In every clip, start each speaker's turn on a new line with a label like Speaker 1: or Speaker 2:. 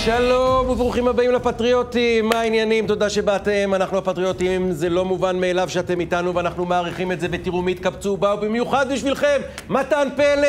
Speaker 1: שלום וברוכים הבאים לפטריוטים, מה העניינים? תודה שבאתם, אנחנו הפטריוטים, זה לא מובן מאליו שאתם איתנו ואנחנו מעריכים את זה, ותראו מי התקבצו, באו במיוחד בשבילכם, מתן פלד!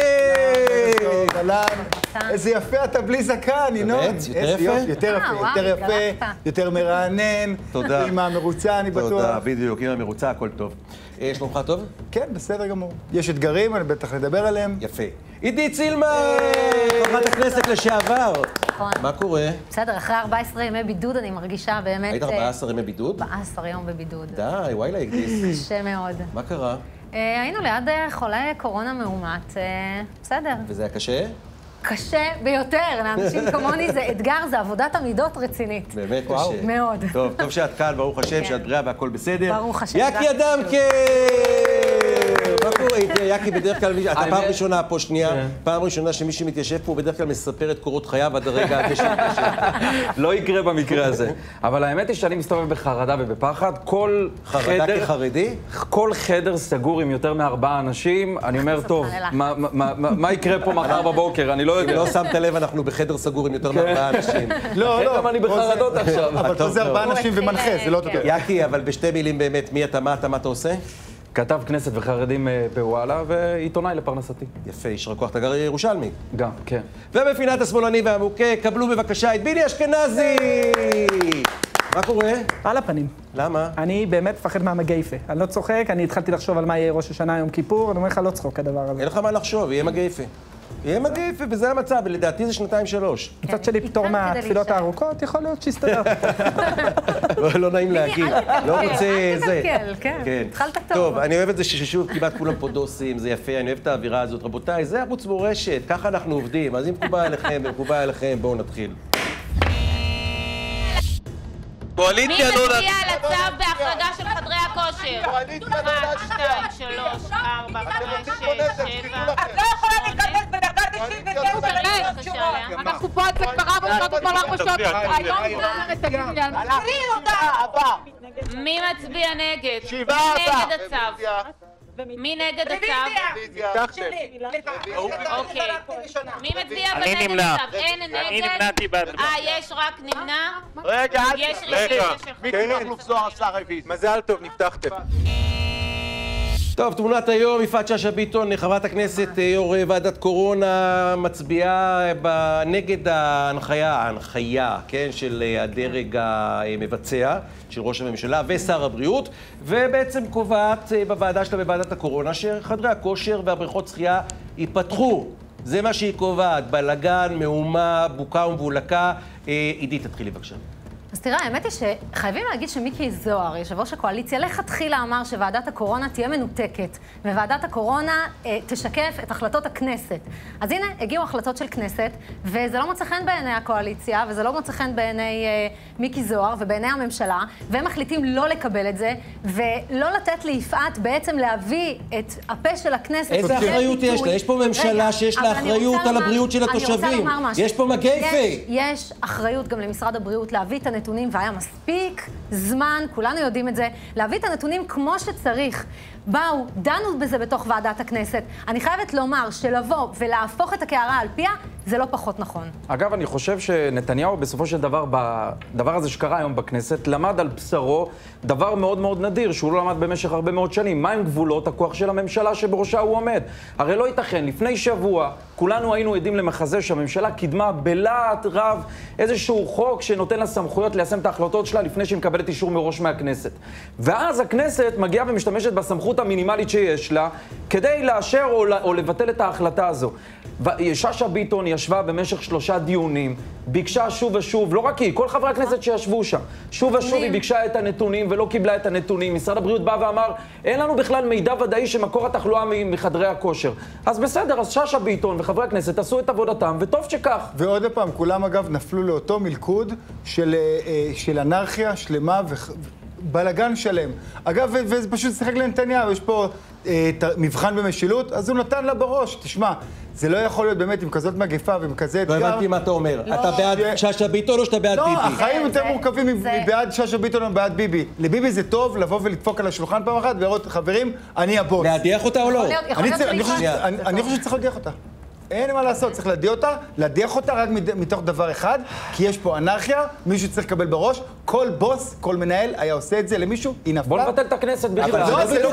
Speaker 2: איזה יפה אתה בלי זקן, ינון.
Speaker 1: באמת? יותר יפה?
Speaker 2: יותר יפה, יותר מרענן.
Speaker 1: תודה.
Speaker 2: עם המרוצה, אני בטוח.
Speaker 1: תודה, בדיוק, עם המרוצה, הכל טוב. יש שלומך טוב?
Speaker 2: כן, בסדר גמור. יש אתגרים, אני בטח נדבר עליהם.
Speaker 1: יפה. עידית סילמן, חברת הכנסת לשעבר.
Speaker 3: נכון.
Speaker 1: מה קורה?
Speaker 3: בסדר, אחרי 14 ימי בידוד אני מרגישה באמת...
Speaker 1: היית 14 ימי בידוד?
Speaker 3: 14 יום בבידוד.
Speaker 1: די, וואי להקדיס.
Speaker 3: קשה מאוד.
Speaker 1: מה קרה?
Speaker 3: היינו ליד חולה קורונה מאומת, בסדר.
Speaker 1: וזה היה קשה?
Speaker 3: קשה ביותר, לאנשים כמוני זה אתגר, זה עבודת עמידות רצינית.
Speaker 1: באמת קשה.
Speaker 3: מאוד.
Speaker 1: טוב, טוב שאת כאן, ברוך השם, שאת בריאה והכל בסדר.
Speaker 3: ברוך השם.
Speaker 1: יקי אדמקה! מה קורה? יקי בדרך כלל, אתה פעם ראשונה פה, שנייה, פעם ראשונה שמישהו מתיישב פה, בדרך כלל מספר את קורות חייו עד הרגע הקשר.
Speaker 4: לא יקרה במקרה הזה. אבל האמת היא שאני מסתובב בחרדה ובפחד. כל
Speaker 1: חרדה כחרדי?
Speaker 4: כל חדר סגור עם יותר מ4 אנשים. אני אומר, טוב, מה יקרה פה מחר בבוקר? אני לא יודע.
Speaker 1: לא שמת לב, אנחנו בחדר סגור עם יותר מ4 אנשים.
Speaker 2: לא,
Speaker 4: גם אני בחרדות עכשיו.
Speaker 2: אבל פה זה 4 אנשים ומנחה, זה לא טוב.
Speaker 1: יקי, אבל בשתי מילים באמת, מי אתה, מה אתה עושה?
Speaker 4: כתב כנסת וחרדים בוואלה, ועיתונאי לפרנסתי.
Speaker 1: יפה, ישר כוח, אתה גר ירושלמי.
Speaker 4: גם, כן.
Speaker 1: ובפינת השמאלני והמוכה, קבלו בבקשה את ביני אשכנזי! מה קורה?
Speaker 5: על הפנים.
Speaker 1: למה?
Speaker 5: אני באמת מפחד מהמגייפה. אני לא צוחק, אני התחלתי לחשוב על מה יהיה ראש השנה, יום כיפור, אני אומר לך, לא צחוק הדבר הזה.
Speaker 1: אין לך מה לחשוב, יהיה מגייפה. יהיה מגייפה, וזה המצב, ולדעתי זה 2-3.
Speaker 5: מצד שלי פטור מהתפילות הארוכות, יכול להיות שיסתדר.
Speaker 1: לא נעים להגיד, לא רוצה זה.
Speaker 3: אל תקלקל, כן. התחלת טוב.
Speaker 1: טוב, אני אוהב את זה ששוב כמעט כולם פה דוסים, זה יפה, אני אוהב את האווירה הזאת. רבותיי, זה ערוץ מורשת, ככה אנחנו עובדים, אז אם מקובל עליכם, בואו נתחיל.
Speaker 6: מי מצביע על הצו בהחרגה של חדרי הכושר? 1, 2, 3, 4, 5, 6, 7...
Speaker 7: את לא יכולה להיכנס בדרגה 99 אנחנו פה עד קרה ועושות אותו 4 שעות. היום אומרת, תגידי לי, אני תראי אותה!
Speaker 6: מי מצביע נגד? מי נגד הצו? מי נגד הצו? אוקיי. מי מצביע נגד הצו? אין נגד?
Speaker 8: אני נמנעתי בהצבעה.
Speaker 6: יש רק נמנע?
Speaker 8: רגע,
Speaker 6: יש
Speaker 8: רגע.
Speaker 6: רוויזיה
Speaker 8: מכלוף לופזור עשה רוויזיה. מזל טוב, נפתחתם.
Speaker 1: טוב, תמונת היום, יפעת שאשא ביטון, חברת הכנסת, יו"ר ועדת קורונה, מצביעה נגד ההנחיה, כן, של הדרג המבצע, של ראש הממשלה ושר הבריאות, ובעצם קובעת בוועדה שלה, בוועדת הקורונה, שחדרי הכושר והבריכות שחייה ייפתחו. זה מה שהיא קובעת, בלגן, מהומה, בוקה ומבולקה. עידית, תתחילי בבקשה.
Speaker 3: אז תראה, האמת היא שחייבים להגיד שמיקי זוהר, יושב ראש הקואליציה, לכתחילה אמר שוועדת הקורונה תהיה מנותקת, וועדת הקורונה תשקף את החלטות הכנסת. אז הנה, הגיעו החלטות של כנסת, וזה לא מוצא חן בעיני הקואליציה, וזה לא מוצא חן בעיני מיקי זוהר ובעיני הממשלה, והם מחליטים לא לקבל את זה, ולא לתת ליפעת בעצם להביא את הפה של הכנסת.
Speaker 1: איזה אחריות יש לה? יש פה ממשלה שיש לה אחריות על הבריאות של התושבים. יש פה מגייפה.
Speaker 3: יש אחריות גם למשרד הבריאות להביא את הנתונים, והיה מספיק זמן, כולנו יודעים את זה, להביא את הנתונים כמו שצריך. באו, דנו בזה בתוך ועדת הכנסת. אני חייבת לומר שלבוא ולהפוך את הקערה על פיה, זה לא פחות נכון.
Speaker 4: אגב, אני חושב שנתניהו בסופו של דבר, בדבר הזה שקרה היום בכנסת, למד על בשרו דבר מאוד מאוד נדיר, שהוא לא למד במשך הרבה מאוד שנים. מהם גבולות הכוח של הממשלה שבראשה הוא עומד? הרי לא ייתכן, לפני שבוע, כולנו היינו עדים למחזה שהממשלה קידמה בלהט רב איזשהו חוק שנותן לה סמכויות ליישם את ההחלטות שלה לפני שהיא מקבלת אישור מראש מהכנסת. ואז הכנסת מגיעה ומשתמשת בסמכות המינימלית שיש לה כדי לאשר או לבטל את ההחלטה הזו. שאשא ביטון ישבה במשך 3 דיונים, ביקשה שוב ושוב, לא רק היא, כל חברי הכנסת שישבו שם, שוב ושוב היא ביקשה את הנתונים ולא קיבלה את הנתונים. משרד הבריאות בא ואמר, אין לנו בכלל מידע ודאי שמקור התחלואה מחדרי הכושר. אז בסדר, אז שאשא ביטון וחברי הכנסת עשו את עבודתם, וטוב שכך.
Speaker 2: ועוד פעם, כולם אגב נפלו לאותו מלכוד של אנרכיה שלמה בלגן שלם. אגב, וזה פשוט שיחק לנתניהו, יש פה מבחן במשילות, אז הוא נתן לה בראש. תשמע, זה לא יכול להיות באמת עם כזאת מגפה ועם כזה אתגר.
Speaker 1: לא הבנתי מה אתה אומר. אתה בעד שאשא ביטון או שאתה בעד ביבי?
Speaker 2: לא, החיים יותר מורכבים מבעד שאשא ביטון או בעד ביבי. לביבי זה טוב לבוא ולדפוק על השולחן פעם אחת ולראות, חברים, אני הבוס.
Speaker 1: להדיח אותה או לא?
Speaker 2: אני חושב שצריך להדיח אותה. אין מה לעשות, צריך להדיח אותה רק מתוך דבר אחד, כי יש פה אנרכיה, מישהו צריך לקבל בראש, כל בוס, כל מנהל היה עושה את זה למישהו, היא נפלה.
Speaker 4: בוא נבטל את הכנסת בכלל.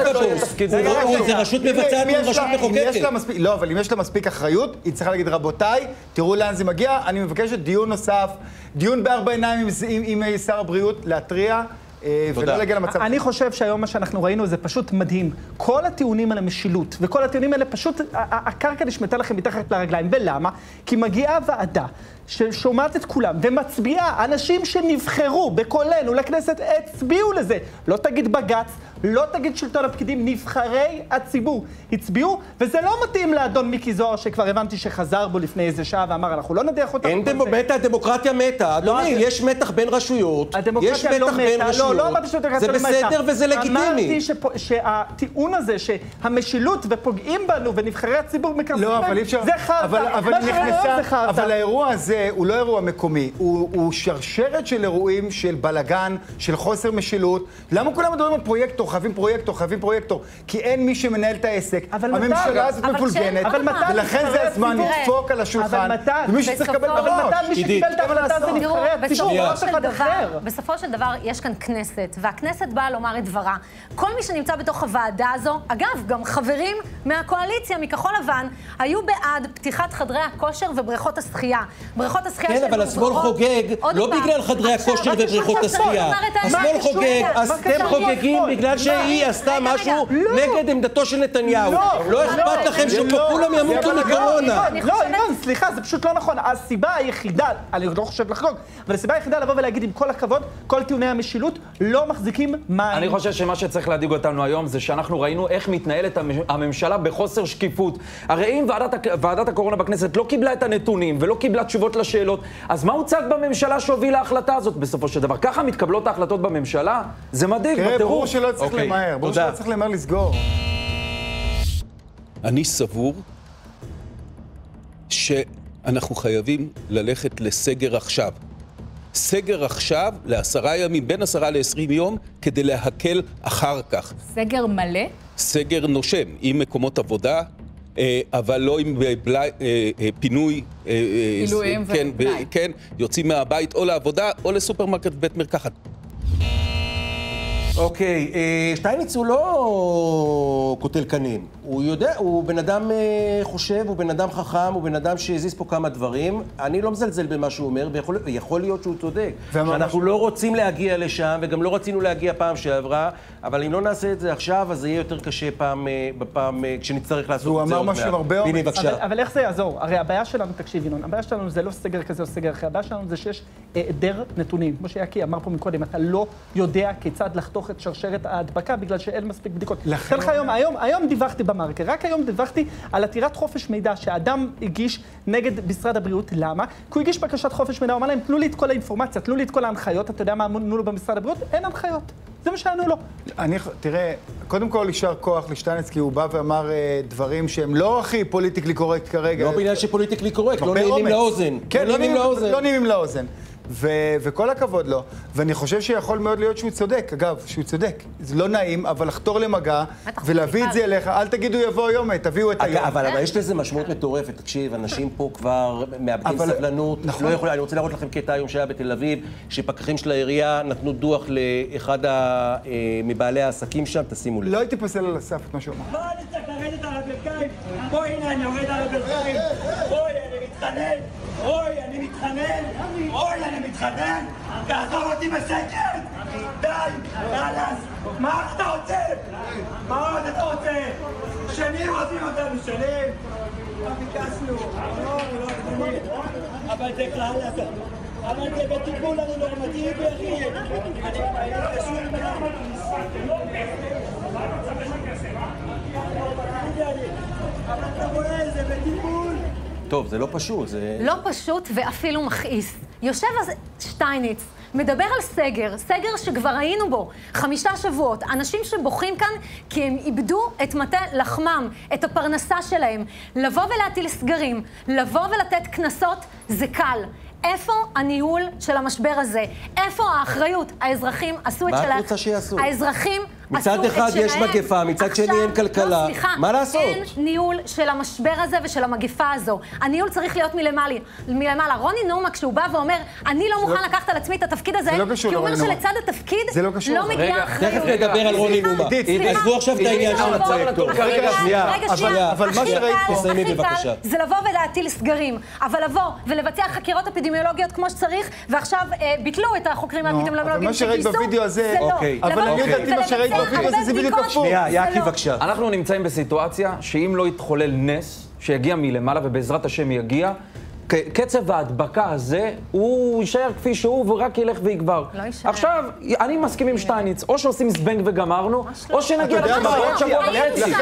Speaker 1: זה רשות מבצעת ורשות מחוקקת.
Speaker 2: לא, אבל אם יש לה מספיק אחריות, היא צריכה להגיד, רבותיי, תראו לאן זה מגיע, אני מבקשת דיון נוסף, דיון בארבע עיניים עם שר הבריאות, להתריע, ולא להגיע למצב.
Speaker 5: אני חושב שהיום מה שאנחנו ראינו זה פשוט מדהים. כל הטיעונים על המשילות, וכל הטיעונים האלה פשוט, הקרקע נשמטה לכם מתחת לרגליים. ולמה? כי מגיעה ועדה ששומעת את כולם ומצביעה, אנשים שנבחרו בקולנו לכנסת הצביעו לזה. לא תגיד בג"ץ, לא תגיד שלטון הפקידים, נבחרי הציבור הצביעו, וזה לא מתאים לאדון מיקי זוהר שכבר הבנתי שחזר בו לפני איזה שעה ואמר אנחנו לא נדיח אותה.
Speaker 1: אין מתה, הדמוקרטיה מתה. אדוני, יש מתח בין רשויות, יש מתח בין רשויות.
Speaker 5: לא אמרתי שהדמוקרטיה לא מתה.
Speaker 1: זה בסדר וזה לגיטימי.
Speaker 5: אמרתי שהטיעון הזה שהמשילות ופוגעים בנו ונבחרי הציבור מקרבים,
Speaker 2: לא, אבל אי אפשר.
Speaker 5: זה חרטא.
Speaker 2: אבל האירוע הזה הוא לא אירוע מקומי, הוא שרשרת של אירועים של בלגן, של חוסר משילות. למה כולם מדברים על פרויקטור? חייבים פרויקטור. כי אין מי שמנהל את העסק. הממשלה הזאת מבולגנת, ולכן זה הזמן לדפוק על השולחן, ומישהו צריך לקבל בראש.
Speaker 5: אבל מי שקיבל את ההחלטה זה נבחרי הציבור, לא אף אחד אחר.
Speaker 3: בסופו של דבר יש כאן כנסת, והכנסת באה לומר את דברה. כל מי שנמצא בתוך הוועדה הזו, אגב, גם חברים מהקואליציה, מכחול לבן, היו בעד פתיחת חדרי הכושר ובריכות השחייה. בריכות השחייה
Speaker 1: כן, אבל השמאל חוגג, לא בגלל חדרי הכושר ובריכות השחייה. השמאל חוגג, אתם חוגגים בגלל שהיא עשתה משהו נגד עמדתו של נתניהו. לא אכפת לכם שפה כולם ימותו מקורונה.
Speaker 5: לא, ינון, סליחה, זה פשוט לא נכון. הסיבה היחידה, אני לא חושב לחגוג, אבל הסיבה היחידה לבוא ולהגיד עם כל הכבוד, כל טיעוני המשילות לא מחזיקים מים.
Speaker 4: אני חושב שמה שצריך להדאיג אותנו היום זה שאנחנו ראינו איך מתנהלת הממשלה בחוסר שקיפות. הרי אם ועדת הקורונה בכנסת לא קיבלה את הנתונים ולא קיבלה תשובות לשאלות, אז מה הוצג בממשלה שהוביל ההחלטה הזאת בסופו של דבר? ככה מתקבלות ההחלטות בממשלה? זה מדאיג,
Speaker 2: תראה, ברור שלא צריך למהר, ברור שלא צריך למהר לסגור.
Speaker 9: אני סבור שאנחנו חייבים ללכת לסגר עכשיו. סגר עכשיו ל10 ימים, בין 10 ל-20 יום, כדי להקל אחר כך.
Speaker 7: סגר מלא?
Speaker 9: סגר נושם, עם מקומות עבודה, אבל לא עם פינוי.
Speaker 7: פינויים ובית.
Speaker 9: כן, יוצאים מהבית או לעבודה או לסופרמרקט בית מרקחת.
Speaker 1: אוקיי, שטייניץ הוא לא קוטל קנים. הוא יודע, הוא בן אדם חושב, הוא בן אדם חכם, הוא בן אדם שהזיז פה כמה דברים. אני לא מזלזל במה שהוא אומר, ויכול להיות שהוא צודק. שאנחנו לא רוצים להגיע לשם, וגם לא רצינו להגיע פעם שעברה, אבל אם לא נעשה את זה עכשיו, אז זה יהיה יותר קשה פעם כשנצטרך לעשות את זה.
Speaker 2: הוא אמר משהו עם הרבה אומץ.
Speaker 5: אבל איך זה יעזור? הרי הבעיה שלנו, תקשיב ינון, הבעיה שלנו זה לא סגר כזה או סגר אחר, הבעיה שלנו זה שיש היעדר נתונים. כמו שיאקי אמר פה מקודם, אתה לא יודע כיצד לחתוך את שרשרת ההדבקה בגלל שאין מספיק בדיקות. היום דיווחתי במרקר, רק היום דיווחתי על עתירת חופש מידע שהאדם הגיש נגד משרד הבריאות. למה? כי הוא הגיש בקשת חופש מידע, הוא אמר להם, תנו לי את כל האינפורמציה, תנו לי את כל ההנחיות. אתה יודע מה אמרו לו במשרד הבריאות? אין הנחיות. זה מה שענו לו.
Speaker 2: תראה, קודם כל יישר כוח לשטייניץ, כי הוא בא ואמר דברים שהם לא הכי פוליטיקלי קורקט כרגע.
Speaker 1: לא בגלל שפוליטיקלי קורקט, לא נעימים לאוזן.
Speaker 2: כן, לא נעימים לאוזן. וכל הכבוד לו, ואני חושב שיכול מאוד להיות שהוא צודק, אגב, שהוא צודק. זה לא נעים, אבל לחתור למגע ולהביא את זה אליך, אל תגידו יבוא היום, תביאו את היום.
Speaker 1: אבל יש לזה משמעות מטורפת, תקשיב, אנשים פה כבר מאבדים סבלנות, אני רוצה להראות לכם קטע היום שהיה בתל אביב, שפקחים של העירייה נתנו דוח לאחד מבעלי העסקים שם, תשימו לב.
Speaker 2: לא הייתי פוסל על הסף את מה שהוא אמר.
Speaker 10: מה אני צריך לרדת על הברכיים? בואי הנה, אני יורד על הברכיים. בואי, אני מתחנן. אוי, אני מתחנן, תעזור אותי בשקט! די, יאללה, מה אתה רוצה? מה עוד אתה רוצה? שנים רוצים אותנו, שנים! מה ביקשנו? לא קטנים, אבל זה כלל הזה. אבל זה בטיפול אני נורמטיבי, אחי. אני קשור ממנו. אבל אתה רואה, זה בטיפול.
Speaker 1: טוב, זה לא פשוט, זה...
Speaker 3: לא פשוט ואפילו מכעיס. יושב אז שטייניץ, מדבר על סגר שכבר היינו בו 5 שבועות. אנשים שבוכים כאן כי הם איבדו את מטה לחמם, את הפרנסה שלהם. לבוא ולהטיל סגרים, לבוא ולתת כנסות, זה קל. איפה הניהול של המשבר הזה? איפה האחריות? האזרחים עשו את שלהם.
Speaker 1: מה את רוצה שיעשו?
Speaker 3: האזרחים
Speaker 1: מצד אחד יש מגפה, מצד שני אין כלכלה. מה לעשות?
Speaker 3: אין ניהול של המשבר הזה ושל המגפה הזו. הניהול צריך להיות מלמעלה. רוני נומה, כשהוא בא ואומר, אני לא מוכן לקחת על עצמי את התפקיד הזה, כי הוא אומר שלצד התפקיד לא מגיעה אחריות.
Speaker 1: תכף נדבר על רוני נומה. עזבו עכשיו את העניין של הפרויקטור.
Speaker 3: רגע, שנייה.
Speaker 2: אבל מה שראית פה...
Speaker 3: הכי קל זה לבוא ולהטיל סגרים. אבל לבוא ולבצע חקירות אפידמיולוגיות כמו שצריך, ועכשיו ביטלו את החוקרים האפידמיולוגיים שגייסו, זה לא.
Speaker 2: אבל אני יודעת מה שראית בווידאו הזה, זה בדיוק הפוך.
Speaker 1: שנייה, יעקי בבקשה.
Speaker 4: אנחנו נמצאים בסיטואציה שאם לא יתחולל נס, שיגיע מלמעלה ובעזרת השם יגיע, קצב ההדבקה הזה, הוא יישאר כפי שהוא ורק ילך ויגבר.
Speaker 3: לא יישאר.
Speaker 4: עכשיו, אני מסכים עם שטייניץ, או שעושים זבנג וגמרנו, או שנגיע לחברות שבוע וחצי.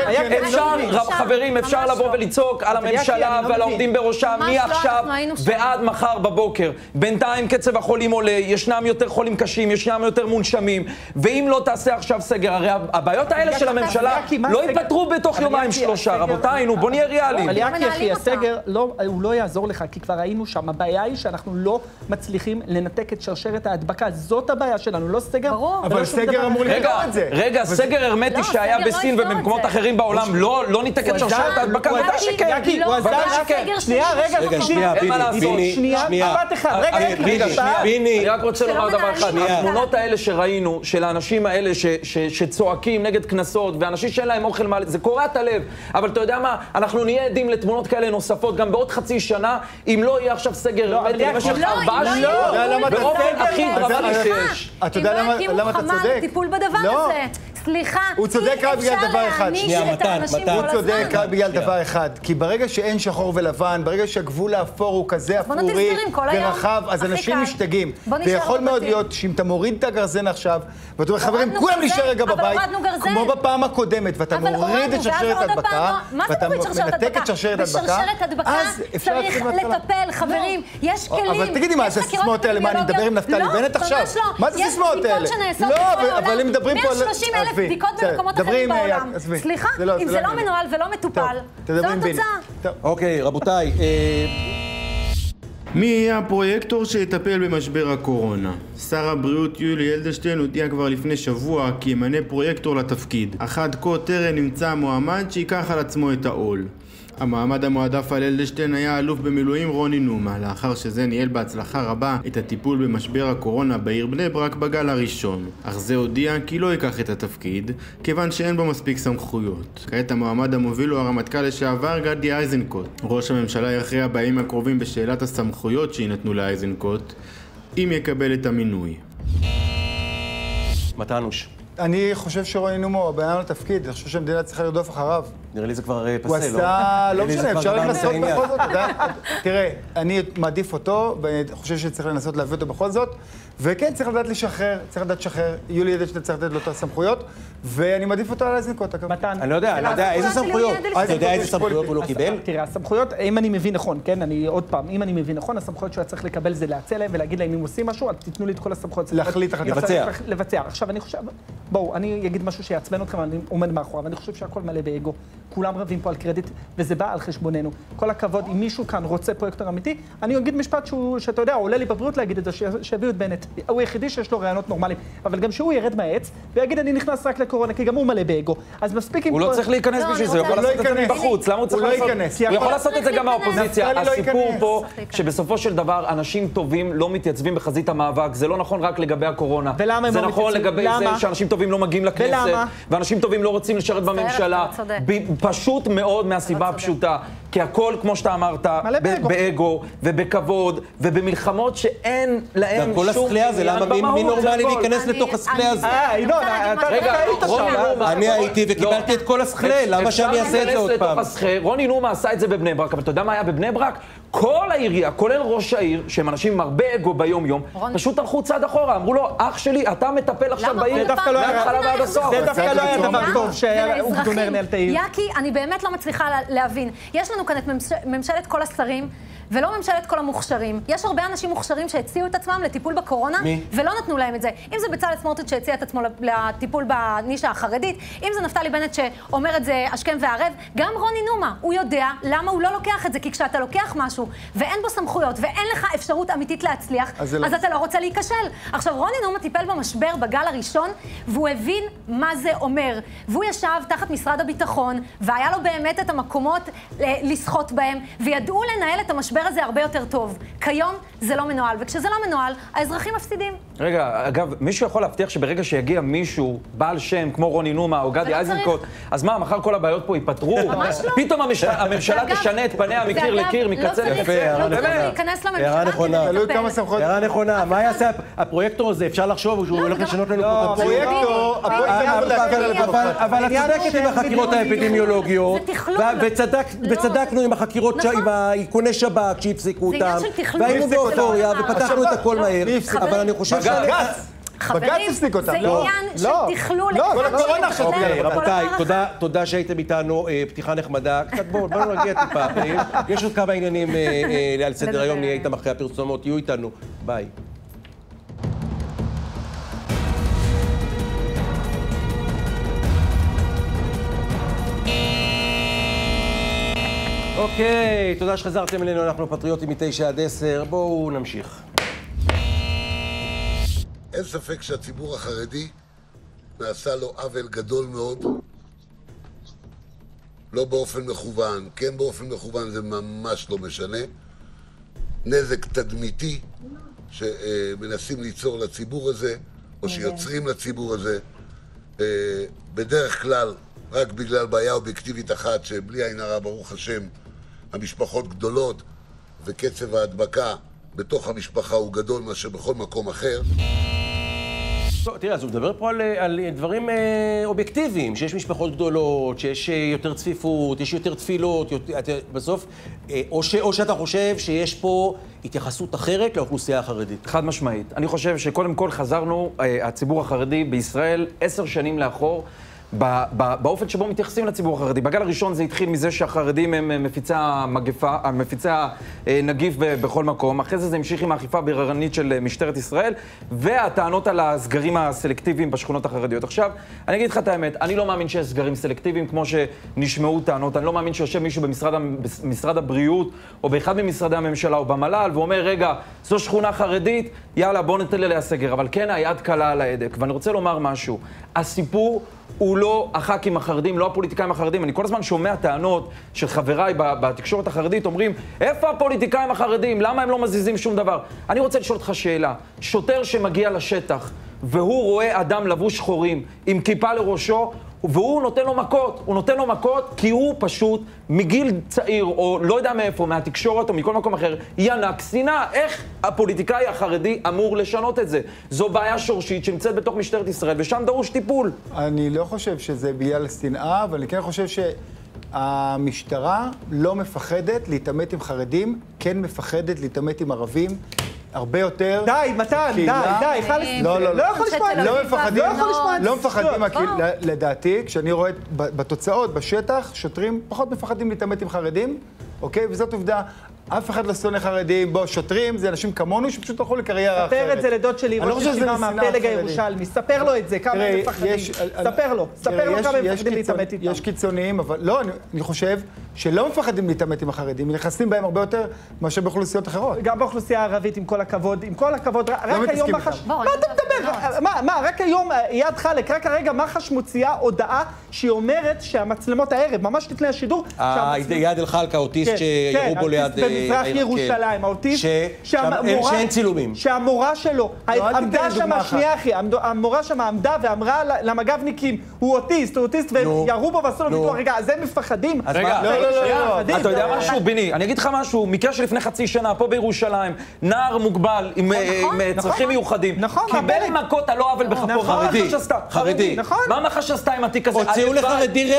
Speaker 4: חברים, אפשר לבוא ולצעוק על הממשלה ועל העובדים בראשה מעכשיו ועד מחר בבוקר. בינתיים קצב החולים עולה, ישנם יותר חולים קשים, ישנם יותר מונשמים, ואם לא תעשה עכשיו סגר, הרי הבעיות האלה של הממשלה לא ייפתרו בתוך יומיים שלושה. רבותיי, נו, בוא נהיה ריאליים.
Speaker 5: אבל יעקי, הסגר הוא לא יעזור לך, כי כבר ראינו שם. הבעיה היא שאנחנו לא מצליחים לנתק את שרשרת ההדבקה. זאת הבעיה שלנו, לא סגר.
Speaker 3: ברור.
Speaker 2: אבל סגר אמור לפתור את זה.
Speaker 4: רגע, סגר הרמטי שהיה בסין ובמקומות אחרים בעולם, לא ניתק את שרשרת ההדבקה, ודאי שכן.
Speaker 5: יעקי, הוא עזר שכן. שנייה, רגע,
Speaker 1: שנייה,
Speaker 5: שנייה, אבט אחד.
Speaker 1: ביני.
Speaker 4: אני רק רוצה לומר דבר אחד. התמונות האלה שראינו, של האנשים האלה שצועקים נגד כנסות, ואנשים שאין להם אוכל מעלה, זה קורע את הלב. אבל אתה יודע מה? אנחנו נהיה עדים לתמונות כאלה נוספות, גם בעוד חצי שנה, אם לא יהיה עכשיו סגר הרמטי במשך 4 שבועות, באופן הכי דרמטי שיש.
Speaker 2: אתה יודע למה אתה צודק?
Speaker 3: טיפול בדבר הזה. סליחה,
Speaker 2: הוא צודק רק בגלל דבר אחד.
Speaker 1: שנייה, מתן.
Speaker 2: הוא צודק רק בגלל דבר אחד. כי ברגע שאין שחור ולבן, ברגע שהגבול האפור הוא כזה אפורי ורחב, אז אנשים משתגעים. ויכול מאוד להיות שאם אתה מוריד את הגרזן עכשיו, ואתה אומר, חברים, כולם נשאר רגע בבית, כמו בפעם הקודמת, ואתה מוריד את שרשרת ההדבקה, ואתה מנתק את שרשרת ההדבקה, אז אפשר
Speaker 3: צריך לטפל, חברים, יש כלים.
Speaker 2: אבל תגידי מה, זה הסיסמאות האלה, מה, אני מדבר עם נפתלי בנט עכשיו? מה זה הסיסמאות האלה? לא, אבל הם מדברים פה על...
Speaker 3: 130,000 בדיקות במקומות אחרים בעולם. סליחה, אם זה לא מנוהל ולא מטופל, זו התוצאה.
Speaker 1: אוקיי, רבותיי.
Speaker 11: מי יהיה הפרויקטור שיטפל במשבר הקורונה? שר הבריאות יולי אדלשטיין הודיע כבר לפני שבוע כי ימנה פרויקטור לתפקיד. אך עד כה טרם נמצא מועמד שיקח על עצמו את העול. המעמד המועדף על אדלשטיין היה אלוף במילואים רוני נומה, לאחר שזה ניהל בהצלחה רבה את הטיפול במשבר הקורונה בעיר בני ברק בגל הראשון. אך זה הודיע כי לא ייקח את התפקיד, כיוון שאין בו מספיק סמכויות. כעת המועמד המוביל הוא הרמטכ"ל לשעבר גדי איזנקוט. ראש הממשלה יכריע בימים הקרובים בשאלת הסמכויות שיינתנו לאיזנקוט, אם יקבל את המינוי.
Speaker 1: מתנוש.
Speaker 2: אני חושב שרוני נומה הוא הבעיה לתפקיד, אני חושב שהמדינה צריכה לרדוף אחריו.
Speaker 1: נראה לי זה כבר פסה,
Speaker 2: הוא עשה, לא משנה, אפשר לנסות בכל זאת. תראה, אני מעדיף אותו, ואני חושב שצריך לנסות להביא אותו בכל זאת, וכן, צריך לדעת לשחרר, צריך לדעת לשחרר. יולי אדלשטיין צריך לתת לו את הסמכויות, ואני מעדיף אותו על איזנקוט, אגב.
Speaker 1: אני לא יודע, איזה סמכויות? אתה יודע איזה סמכויות הוא לא קיבל?
Speaker 5: תראה, הסמכויות, אם אני מבין נכון, כן, עוד פעם, אם אני מבין נכון, הסמכויות שהוא צריך לקבל זה להציע להם ולהגיד להם אם עושים משהו, אז תיתנו לי את כל הסמכויות.
Speaker 2: להחליט,
Speaker 5: לבצע. עכשיו, אני חושב, בואו, אני אגיד משהו שיעצבן אתכם, אני עומד מאחוריו, ואני חושב שהכל מלא באגו. כולם רבים פה על קרדיט, וזה בא על חשבוננו. כל הכבוד, אם מישהו כאן רוצה פרויקטור אמיתי, אני אגיד משפט שאתה יודע, עולה לי בבריאות להגיד את זה, שיביאו את בנט. הוא היחידי שיש לו רעיונות נורמליים, אבל גם שהוא ירד מהעץ, ויגיד אני נכנס רק לקורונה, כי גם הוא מלא באגו. אז מספיק עם...
Speaker 4: הוא לא צריך להיכנס בשביל זה, הוא יכול לעשות את זה מבחוץ. למה הוא צריך לעשות? הוא יכול לעשות את זה גם מהאופוזיציה. הסיפור פה, שבסופו של דבר אנשים טובים לא מתייצבים בחזית המאבק. זה לא נכון רק לגבי הקורונה. זה נכון לגבי זה שאנשים טובים לא מגיעים לכנסת, ואנשים טובים לא רוצים לשרת בממשלה. פשוט מאוד מהסיבה הפשוטה, כי הכל, כמו שאתה אמרת, באגו ובכבוד ובמלחמות שאין להם
Speaker 1: כל הסכלי הזה, למה מי נורמלי להיכנס לתוך הסכלי הזה?
Speaker 5: ינון, אתה היית שם.
Speaker 1: אני הייתי וקיבלתי את כל הסכלי, למה שאני אעשה את זה עוד פעם?
Speaker 4: רוני נומה עשה את זה בבני ברק, אבל אתה יודע מה היה בבני ברק? כל העירייה, כולל ראש העיר, שהם אנשים עם הרבה אגו ביום יום, פשוט הלכו צעד אחורה, אמרו לו, אח שלי, אתה מטפל עכשיו בעיר, מההתחלה ועד הסוף.
Speaker 5: זה דווקא לא היה דבר טוב שהאוגדונר ניהל את העיר.
Speaker 3: יעקי, אני באמת לא מצליחה להבין. יש לנו כאן את ממשלת כל השרים, ולא ממשלת כל המוכשרים. יש הרבה אנשים מוכשרים שהציעו את עצמם לטיפול בקורונה, ולא נתנו להם את זה. אם זה בצלאל סמוטריץ' שהציע את עצמו לטיפול בנישה החרדית, אם זה נפתלי בנט שאומר את זה השכם והערב, גם רוני נומה, הוא יודע למה הוא לא לוקח את זה, כי כשאתה לוקח משהו ואין בו סמכויות ואין לך אפשרות אמיתית להצליח, אז אתה לא רוצה להיכשל. עכשיו, רוני נומה טיפל במשבר בגל הראשון, והוא הבין מה זה אומר. והוא ישב תחת משרד הביטחון, והיה לו באמת את המקומות לשחות בהם, וידעו לנהל את המשבר הזה הרבה יותר טוב. כיום זה לא מנוהל, וכשזה לא מנוהל, האזרחים מפסידים.
Speaker 4: רגע, אגב, מישהו יכול להבטיח שברגע שיגיע מישהו, בעל שם, כמו רוני נומה או גדי איזנקוט, אז מה, מחר כל הבעיות פה ייפתרו?
Speaker 3: ממש לא.
Speaker 4: פתאום הממשלה תשנה את פניה מקיר לקיר, מקצה לקצה.
Speaker 3: לא צריך להיכנס לממשלה.
Speaker 1: הערה נכונה. מה יעשה הפרויקטור הזה? אפשר לחשוב שהוא הולך לשנות לנו פה את
Speaker 2: הפרויקטור...
Speaker 1: אבל את צודקת עם החקירות האפידמיולוגיות, וצדקנו עם החקירות, עם איכוני שב"כ שהפסיקו אותם, והיינו באופוריה ופתחנו את הכל מהר, אבל אני חושב
Speaker 2: בג"ץ הפסיק אותם.
Speaker 3: זה עניין של תכלול.
Speaker 1: אוקיי, רבותיי, תודה שהייתם איתנו, פתיחה נחמדה. קצת בואו נגיע טיפה. יש עוד כמה עניינים על סדר היום, נהיה איתם אחרי הפרסומות, יהיו איתנו. ביי. אוקיי, תודה שחזרתם אלינו, אנחנו פטריוטים מ-9 עד 10. בואו נמשיך.
Speaker 12: אין ספק שהציבור החרדי נעשה לו עוול גדול מאוד, לא באופן מכוון, כן באופן מכוון, זה ממש לא משנה. נזק תדמיתי שמנסים ליצור לציבור הזה, או שיוצרים לציבור הזה, בדרך כלל רק בגלל בעיה אובייקטיבית אחת, שבלי עין הרע, ברוך השם, המשפחות גדולות, וקצב ההדבקה בתוך המשפחה הוא גדול מאשר בכל מקום אחר.
Speaker 1: תראה, אז הוא מדבר פה על דברים אובייקטיביים, שיש משפחות גדולות, שיש יותר צפיפות, יש יותר תפילות, בסוף, או שאתה חושב שיש פה התייחסות אחרת לאוכלוסייה החרדית.
Speaker 4: חד משמעית. אני חושב שקודם כל חזרנו, הציבור החרדי בישראל 10 שנים לאחור, באופן שבו מתייחסים לציבור החרדי. בגל הראשון זה התחיל מזה שהחרדים הם מפיצי הנגיף בכל מקום. אחרי זה המשיך עם האכיפה הבררנית של משטרת ישראל, והטענות על הסגרים הסלקטיביים בשכונות החרדיות. עכשיו, אני אגיד לך את האמת, אני לא מאמין שיש סגרים סלקטיביים כמו שנשמעו טענות. אני לא מאמין שיושב מישהו במשרד הבריאות, או באחד ממשרדי הממשלה, או במל"ל, ואומר, רגע, זו שכונה חרדית, יאללה, בוא נטל אליה סגר. אבל כן, היד קלה על ההדק. ואני רוצה לומר משהו. הסיפור הוא לא הח"כים החרדים, לא הפוליטיקאים החרדים. אני כל הזמן שומע טענות של חבריי בתקשורת החרדית, אומרים, איפה הפוליטיקאים החרדים? למה הם לא מזיזים שום דבר? אני רוצה לשאול אותך שאלה. שוטר שמגיע לשטח, והוא רואה אדם לבוש שחורים עם כיפה לראשו, והוא נותן לו מכות. הוא נותן לו מכות כי הוא פשוט מגיל צעיר, או לא יודע מאיפה, מהתקשורת או מכל מקום אחר, ינק שנאה. איך הפוליטיקאי החרדי אמור לשנות את זה? זו בעיה שורשית שנמצאת בתוך משטרת ישראל, ושם דרוש טיפול.
Speaker 2: אני לא חושב שזה בגלל השנאה, אבל אני כן חושב שהמשטרה לא מפחדת להתעמת עם חרדים, כן מפחדת להתעמת עם ערבים. הרבה יותר...
Speaker 5: די, מתן, די,
Speaker 2: לא יכול לשמוע. לא מפחדים, לדעתי, כשאני רואה בתוצאות, בשטח, שוטרים פחות מפחדים להתעמת עם חרדים, אוקיי? וזאת עובדה, אף אחד לא שונא חרדים, בו שוטרים, זה אנשים כמונו שפשוט הלכו לקריירה אחרת.
Speaker 5: ספר את זה לדוד שלי, ראש ישיבה מהפלג הירושלמי, ספר לו את זה, כמה הם מפחדים. ספר לו כמה הם מפחדים להתעמת איתם.
Speaker 2: יש קיצוניים, אבל לא, אני חושב שלא מפחדים להתעמת עם החרדים, נכנסים בהם הרבה יותר מאשר באוכלוסיות אחרות.
Speaker 5: גם באוכלוסייה הערבית, עם כל הכבוד, רק היום מח"ש... מה אתה מדבר? מה, רק היום יד חלק, רק הרגע מח"ש מוציאה הודעה שהיא אומרת שהמצלמות הערב, ממש לפני השידור,
Speaker 1: יד אל-חלק, האוטיסט שירו בו ליד...
Speaker 5: במזרח ירושלים, האוטיסט,
Speaker 1: שאין צילומים.
Speaker 5: שהמורה שלו, עמדה שם, שנייה אחי, המורה שם עמדה ואמרה למג"בניקים, הוא אוטיסט, וירו בו ועשו לו ניתוח. רגע, אז הם מפחדים?
Speaker 4: רגע, אתה יודע משהו, ביני, אני אגיד לך משהו, מקרה שלפני חצי שנה, פה בירושלים, נער מוגבל עם צרכים מיוחדים, קיבל מכות על לא עוול בכפו, חרדי. מה מח"ש עשתה עם התיק הזה?
Speaker 1: הוציאו לחרדי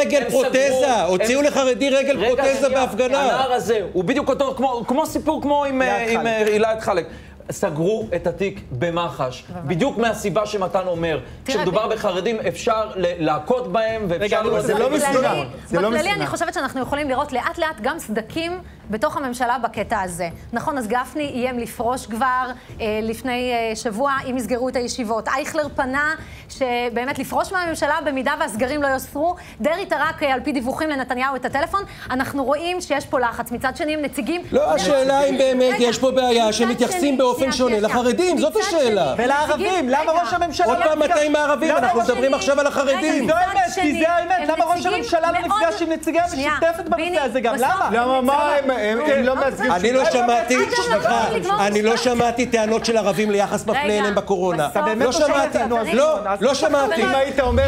Speaker 1: רגל פרוטזה בהפגנה.
Speaker 4: הנער הזה, הוא בדיוק אותו, כמו סיפור כמו עם עילת חלק. סגרו את התיק במח"ש. בדיוק מהסיבה שמתן אומר, כשמדובר בחרדים אפשר להכות בהם ואפשר...
Speaker 2: זה לא משנאה.
Speaker 3: בכללי אני חושבת שאנחנו יכולים לראות לאט לאט גם סדקים בתוך הממשלה בקטע הזה. נכון, אז גפני איים לפרוש כבר לפני שבוע, אם יסגרו את הישיבות. אייכלר פנה שבאמת לפרוש מהממשלה במידה והסגרים לא יוסרו. דרעי טרק על פי דיווחים לנתניהו את הטלפון. אנחנו רואים שיש פה לחץ. מצד שני הם נציגים...
Speaker 1: לא, השאלה אם באמת יש פה בעיה שמתייחסים באופן שונה לחרדים, זאת השאלה.
Speaker 5: ולערבים, למה ראש הממשלה...
Speaker 1: עוד פעם מתי עם הערבים, אנחנו מדברים עכשיו על החרדים.
Speaker 5: זו האמת, כי זה האמת. למה ראש הממשלה לא נפגש עם נציגי המשותפת בנושא הזה גם? למה?
Speaker 2: למה מה הם לא מייצגים?
Speaker 1: אני לא שמעתי טענות של ערבים ליחס מפלה אליהם בקורונה. לא שמעתי. לא שמעתי.
Speaker 2: אם היית אומר...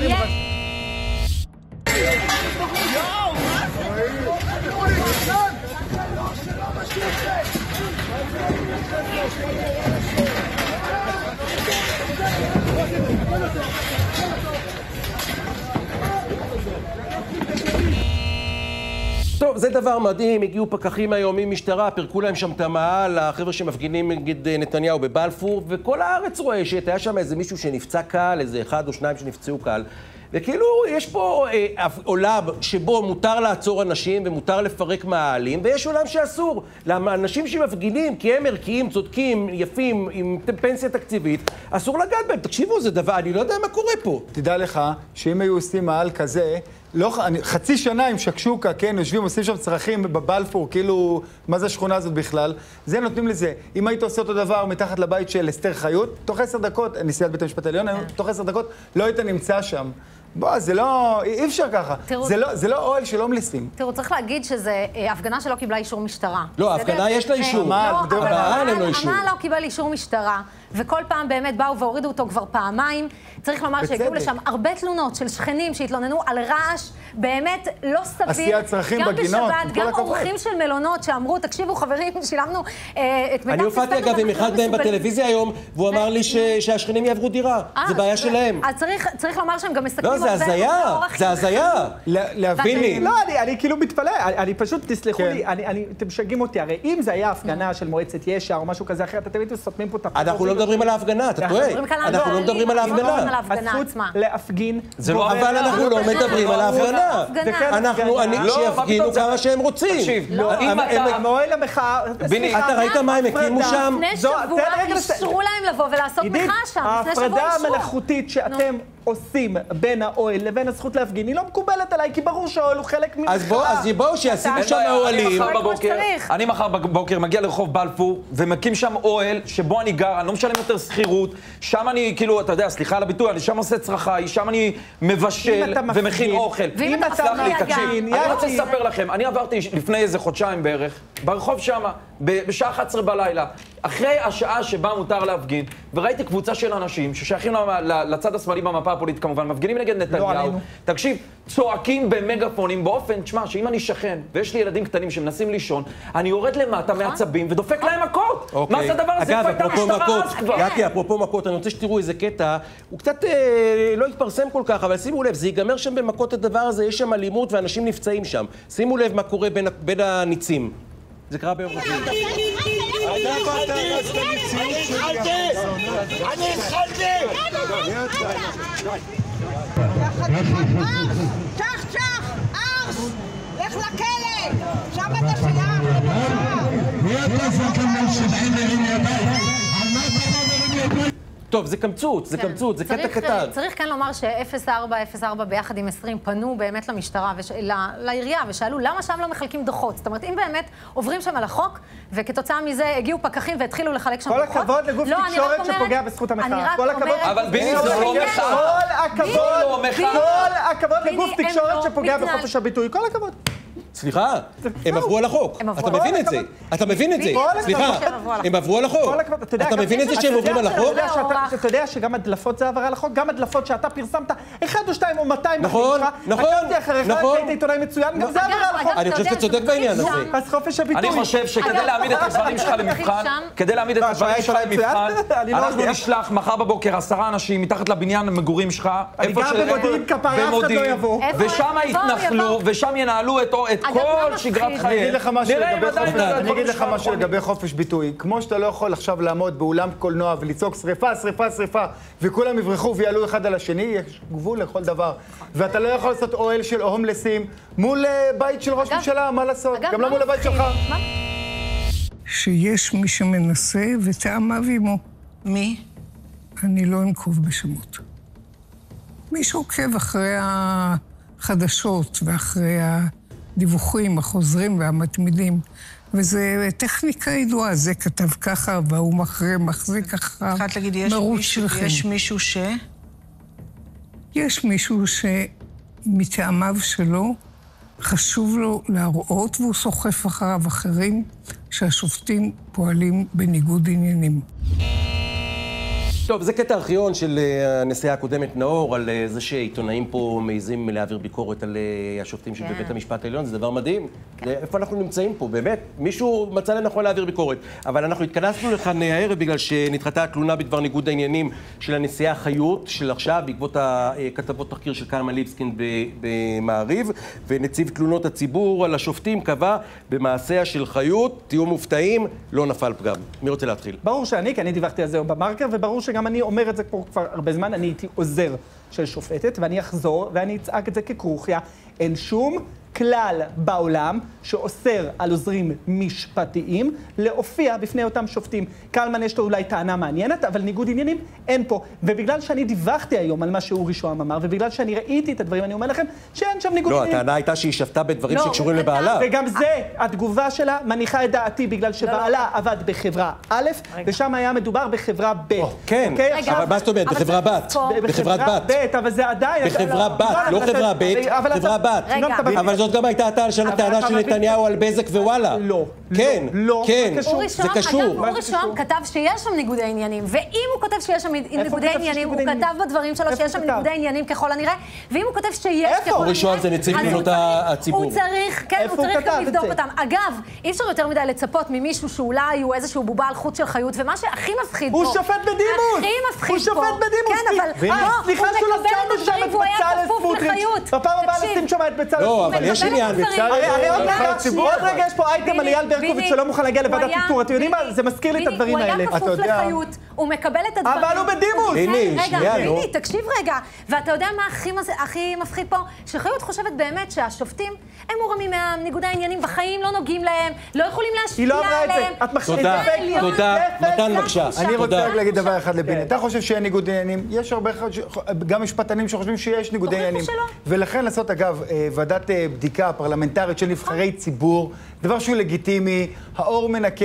Speaker 1: טוב, זה דבר מדהים, הגיעו פקחים היום ממשטרה, פרקו להם שם את המאהל, החבר'ה שמפגינים נגד נתניהו בבלפור, וכל הארץ רואה שהיה שם איזה מישהו שנפצע קל, איזה אחד או שניים שנפצעו קל, וכאילו יש פה עולם שבו מותר לעצור אנשים ומותר לפרק מאהלים, ויש עולם שאסור. למה אנשים שמפגינים, כי הם ערכיים, צודקים, יפים, עם פנסיה תקציבית, אסור לגעת בהם. תקשיבו, זה דבר, אני לא יודע מה קורה פה.
Speaker 2: תדע לך שאם היו עושים מאהל כזה, חצי שנה עם שקשוקה, כן, יושבים, עושים שם צרכים בבלפור, כאילו, מה זה השכונה הזאת בכלל? זה נותנים לזה. אם היית עושה אותו דבר מתחת לבית של אסתר חיות, תוך 10 דקות, נשיאת בית המשפט העליון, תוך 10 דקות לא היית נמצא שם. בוא, זה לא... אי אפשר ככה. זה לא אוהל של הומלסים.
Speaker 3: תראו, צריך להגיד שזו הפגנה שלא קיבלה אישור משטרה.
Speaker 1: לא, ההפגנה יש לה אישור. המאהל אין לו אישור.
Speaker 3: המאהל לא קיבל אישור משטרה, וכל פעם באמת באו והורידו אותו כבר פעמיים. צריך לומר שהגיעו לשם הרבה תלונות של שכנים שהתלוננו על רעש באמת לא סביר.
Speaker 2: עשיית צרכים בגינות.
Speaker 3: גם בשבת, גם אורחים של מלונות שאמרו, תקשיבו חברים, שילמנו את...
Speaker 1: אני הופעתי אגב עם אחד מהם בטלוויזיה היום, והוא אמר לי שהשכנים יעברו דירה. זה בעיה שלהם.
Speaker 3: אז צריך לומר שהם גם מסתכלים...
Speaker 1: לא, זה הזיה. זה הזיה.
Speaker 2: להביני.
Speaker 5: לא, אני כאילו מתפלא. אני פשוט, תסלחו לי, אתם משגעים אותי. הרי אם זה היה הפגנה של מועצת יש"ע או משהו כזה אחרת, אתם תמיד סותמים פה את הפגנה.
Speaker 1: אנחנו לא מדברים על ההפגנה, אתה טועה. אנחנו לא מדברים על ההפגנה.
Speaker 5: הזכות להפגין.
Speaker 1: אבל אנחנו לא מדברים על ההפגנה. שיפגינו כמה שהם רוצים.
Speaker 5: תקשיב, המועל המחאה...
Speaker 1: אתה ראית מה הם הקימו שם?
Speaker 3: לפני שבוע אישרו להם לבוא ולעשות מחאה שם.
Speaker 5: ההפרדה המלאכותית שאתם עושים בין האוהל לבין הזכות להפגין היא לא מקובלת עליי, כי ברור שהאוהל הוא חלק ממחאה.
Speaker 1: אז בואו שישימו שם האוהלים.
Speaker 4: אני מחר בבוקר מגיע לרחוב בלפור ומקים שם אוהל שבו אני גר, אני לא משלם יותר שכירות, שם אני כאילו, אתה יודע, סליחה על הביטוי, אני שם עושה צרכיי, שם אני מבשל ומכין אוכל.
Speaker 3: ואם אתה
Speaker 4: אני רוצה לספר לכם, אני עברתי לפני איזה חודשיים בערך, ברחוב שם, בשעה 11 בלילה, אחרי השעה שבה מותר להפגין, וראיתי קבוצה של אנשים ששייכים לצד השמאלי במפה הפוליטית כמובן, מפגינים נגד נתניהו. תקשיב, צועקים במגפונים באופן, תשמע, שאם אני שכן ויש לי ילדים קטנים שמנסים לישון, אני יורד למטה מעצבים ודופק להם מכות. מה זה הדבר הזה?
Speaker 1: אגב, אפרופו מכות, יאקי, אפרופו מכות, אני רוצה שתראו איזה קטע, הוא קצת לא התפרסם כל כך, אבל שימו לב, זה ייגמר שם במכות הדבר הזה, יש שם אלימות ואנשים נפצעים שם. שימו לב מה קורה בין הניצים. זה קרה ביום רביעי.
Speaker 10: אני התחלתי! צ'ח, ארס! לך לכלא! שם אתה שייך! מי אתה זוכר שבעים מרים ידיים? על מה אתה מרים ידיים?
Speaker 1: טוב, זה קמצוץ, זה קמצוץ, זה קטע קטן.
Speaker 3: צריך כאן לומר ש-0404 ביחד עם 20 פנו באמת למשטרה, לעירייה, ושאלו למה שם לא מחלקים דוחות. זאת אומרת, אם באמת עוברים שם על החוק, וכתוצאה מזה הגיעו פקחים והתחילו לחלק שם דוחות.
Speaker 5: כל הכבוד לגוף תקשורת שפוגע בזכות המחאה. כל הכבוד.
Speaker 4: אבל ביני זה לא מחאה.
Speaker 5: כל הכבוד לגוף תקשורת שפוגע בחופש הביטוי. כל הכבוד.
Speaker 1: סליחה, הם עברו על החוק. אתה מבין את זה? אתה מבין את זה? סליחה, הם עברו על החוק. אתה מבין את זה שהם עוברים על החוק?
Speaker 5: אתה יודע שגם הדלפות זה עבר על החוק? גם הדלפות שאתה פרסמת, 1 או 2 או 200
Speaker 1: נכון, נכון, נכון.
Speaker 5: היית עיתונאי מצוין, גם זה עבר על החוק.
Speaker 1: אני חושב שאתה צודק בעניין הזה.
Speaker 5: אז חופש הביטוי.
Speaker 4: אני חושב שכדי להעמיד את הדברים שלך למבחן, אנחנו נשלח מחר בבוקר 10 אנשים מתחת לבניין המגורים שלך,
Speaker 5: גם במודיעין כפרה, אף אחד לא יבוא.
Speaker 4: ושם יתנחלו, ושם ינהלו את כל שגרת חיים.
Speaker 2: אני אגיד לך משהו לגבי חופש ביטוי. כמו שאתה לא יכול עכשיו לעמוד באולם קולנוע ולצעוק שריפה, שריפה, שריפה, וכולם יברחו ויעלו אחד על השני, יש גבול לכל דבר. ואתה לא יכול לעשות אוהל של הומלסים מול בית של ראש ממשלה, מה לעשות? גם לא מול הבית שלך.
Speaker 13: שיש מי שמנסה וטעמיו עמו.
Speaker 14: מי?
Speaker 13: אני לא אנקוב בשמות. מי שעוקב אחרי החדשות ואחרי הדיווחים החוזרים והמתמידים, וזו טכניקה ידועה, זה כתב ככה, והוא מחזיק ככה, מרוץ שלכם.
Speaker 14: יש מישהו ש...
Speaker 13: יש מישהו שמטעמיו שלו חשוב לו להראות, והוא סוחף אחריו אחרים, שהשופטים פועלים בניגוד עניינים.
Speaker 1: טוב, זה קטע ארכיון של הנשיאה הקודמת נאור, על זה שעיתונאים פה מעיזים להעביר ביקורת על השופטים של בית המשפט העליון, זה דבר מדהים. איפה אנחנו נמצאים פה? באמת, מישהו מצא לנכון להעביר ביקורת. אבל אנחנו התכנסנו לכאן הערב בגלל שנדחתה התלונה בדבר ניגוד העניינים של הנשיאה חיות, של עכשיו, בעקבות הכתבות תחקיר של קלמן ליבסקינד במעריב, ונציב תלונות הציבור על השופטים קבע במעשיה של חיות, תהיו מופתעים, לא נפל פגם. מי רוצה להתחיל?
Speaker 5: ברור שאני, כי אני דיווחתי על זה במרקר, וברור שגם אני אומר את זה כבר הרבה זמן, אני הייתי עוזר של שופטת, ואני אחזור ואני אצעק את זה ככרוכיה. אין שום כלל בעולם שאוסר על עוזרים משפטיים להופיע בפני אותם שופטים. קלמן יש לו אולי טענה מעניינת, אבל ניגוד עניינים אין פה. ובגלל שאני דיווחתי היום על מה שאורי שוהם אמר, ובגלל שאני ראיתי את הדברים, אני אומר לכם שאין שם ניגוד עניינים.
Speaker 1: לא, הטענה הייתה שהיא שפטה בדברים שקשורים לבעלה.
Speaker 5: וגם זה, התגובה שלה מניחה את דעתי, בגלל שבעלה עבד בחברה א', ושם היה מדובר בחברה ב'.
Speaker 1: כן, אבל מה זאת אומרת? בחברה בת. בחברת בת.
Speaker 5: אבל זה עדיין...
Speaker 1: בחברה בת, לא חברה ב', חברה בת. אבל זאת גם הייתה הטענה של נתניהו על בזק ווואלה.
Speaker 5: לא.
Speaker 1: כן, כן, זה קשור.
Speaker 3: אגב, אורי שוהם כתב שיש שם ניגודי עניינים, ואם הוא כותב שיש שם ניגודי עניינים, הוא כתב בדברים שלו שיש שם ניגודי עניינים ככל הנראה, ואם הוא כותב שיש ככל הנראה...
Speaker 1: אורי שוהם זה נציב תלונות הציבור.
Speaker 3: הוא צריך, כן, הוא צריך גם לבדוק אותם. אגב, אי אפשר יותר מדי לצפות ממישהו שאולי הוא איזשהו בובה על חוט של חיות, ומה שהכי מפחיד פה...
Speaker 5: הוא שופט בדימוס!
Speaker 3: הכי מפחיד פה...
Speaker 5: הוא שופט בדימוס!
Speaker 3: כן, אבל
Speaker 5: סליחה שהוא לא שם שם את בצלאל סמוטריץ'. בפעם הבאה נשים שם את בצלאל סמוטריץ'.
Speaker 1: לא, אבל יש עניין.
Speaker 5: הרי עוד רגע יש פה אייטם על אייל ברקוביץ' שלא מוכן להגיע לוועדת איתור. אתם יודעים מה? זה מזכיר לי את הדברים האלה.
Speaker 3: הוא היה כפוף לחיות, הוא מקבל את הדברים.
Speaker 5: אבל הוא בדימוס!
Speaker 3: רגע, תקשיב רגע. ואתה יודע מה הכי מפחיד פה? שחיות חושבת באמת שהשופטים הם מורמים מהניגודי העניינים, בחיים לא נוגעים להם, לא יכולים להשפיע עליהם.
Speaker 1: תודה, מתן בבקשה.
Speaker 2: אני רוצה רק להגיד דבר אחד לביני. אתה חושב שאין ניגוד עניינים? יש הרבה גם משפטנים שחושבים שיש ניגודי עניינים. ולכן לעשות, אגב, ועדת בדיקה פרלמנטרית של נבחרי ציבור, דבר שהוא לגיטימי, האור מנקה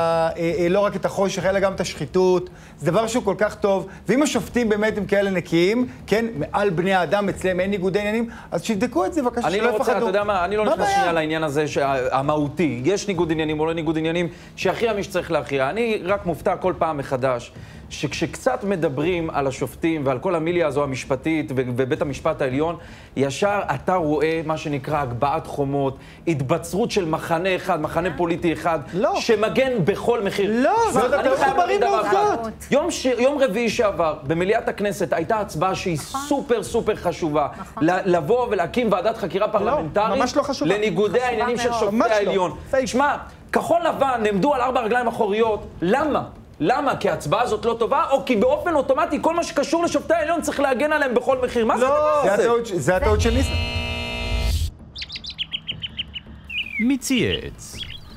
Speaker 2: לא רק את החושך, אלא גם את השחיתות, זה דבר שהוא כל כך טוב, ואם השופטים באמת הם כאלה נקיים, כן, מעל בני האדם, אצלם אין ניגודי עניינים, אז שיבדקו את זה, בבקשה,
Speaker 4: אני לא רוצה, אתה יודע מה, אני לא נכנס שנייה לעניין הזה המהותי, יש ניגוד עניינים או לא ניגוד עניינים, שיכריע מי שצריך להכריע. אני רק מופתע כל פעם מחדש, שכשקצת מדברים על השופטים ועל כל המיליה הזו המשפטית ובית המשפט העליון, ישר אתה רואה מה שנקרא הגבהת חומות, התבצרות של מחנה אחד, מחנה פוליטי אחד, שמגן בכל מחיר.
Speaker 5: לא, זה אתם מחוברים לעובדות.
Speaker 4: יום רביעי שעבר, במליאת הכנסת, הייתה הצבעה שהיא סופר סופר חשובה. לבוא ולהקים ועדת חקירה פרלמנטרית לניגודי העניינים של שופטי העליון. תשמע, כחול לבן נעמדו על 4 רגליים אחוריות, למה? למה? כי ההצבעה הזאת לא טובה, או כי באופן אוטומטי כל מה שקשור לשופטי העליון צריך להגן עליהם בכל מחיר? מה זה הדבר הזה?
Speaker 2: זה הטעות של ניסן.
Speaker 15: מי צייץ?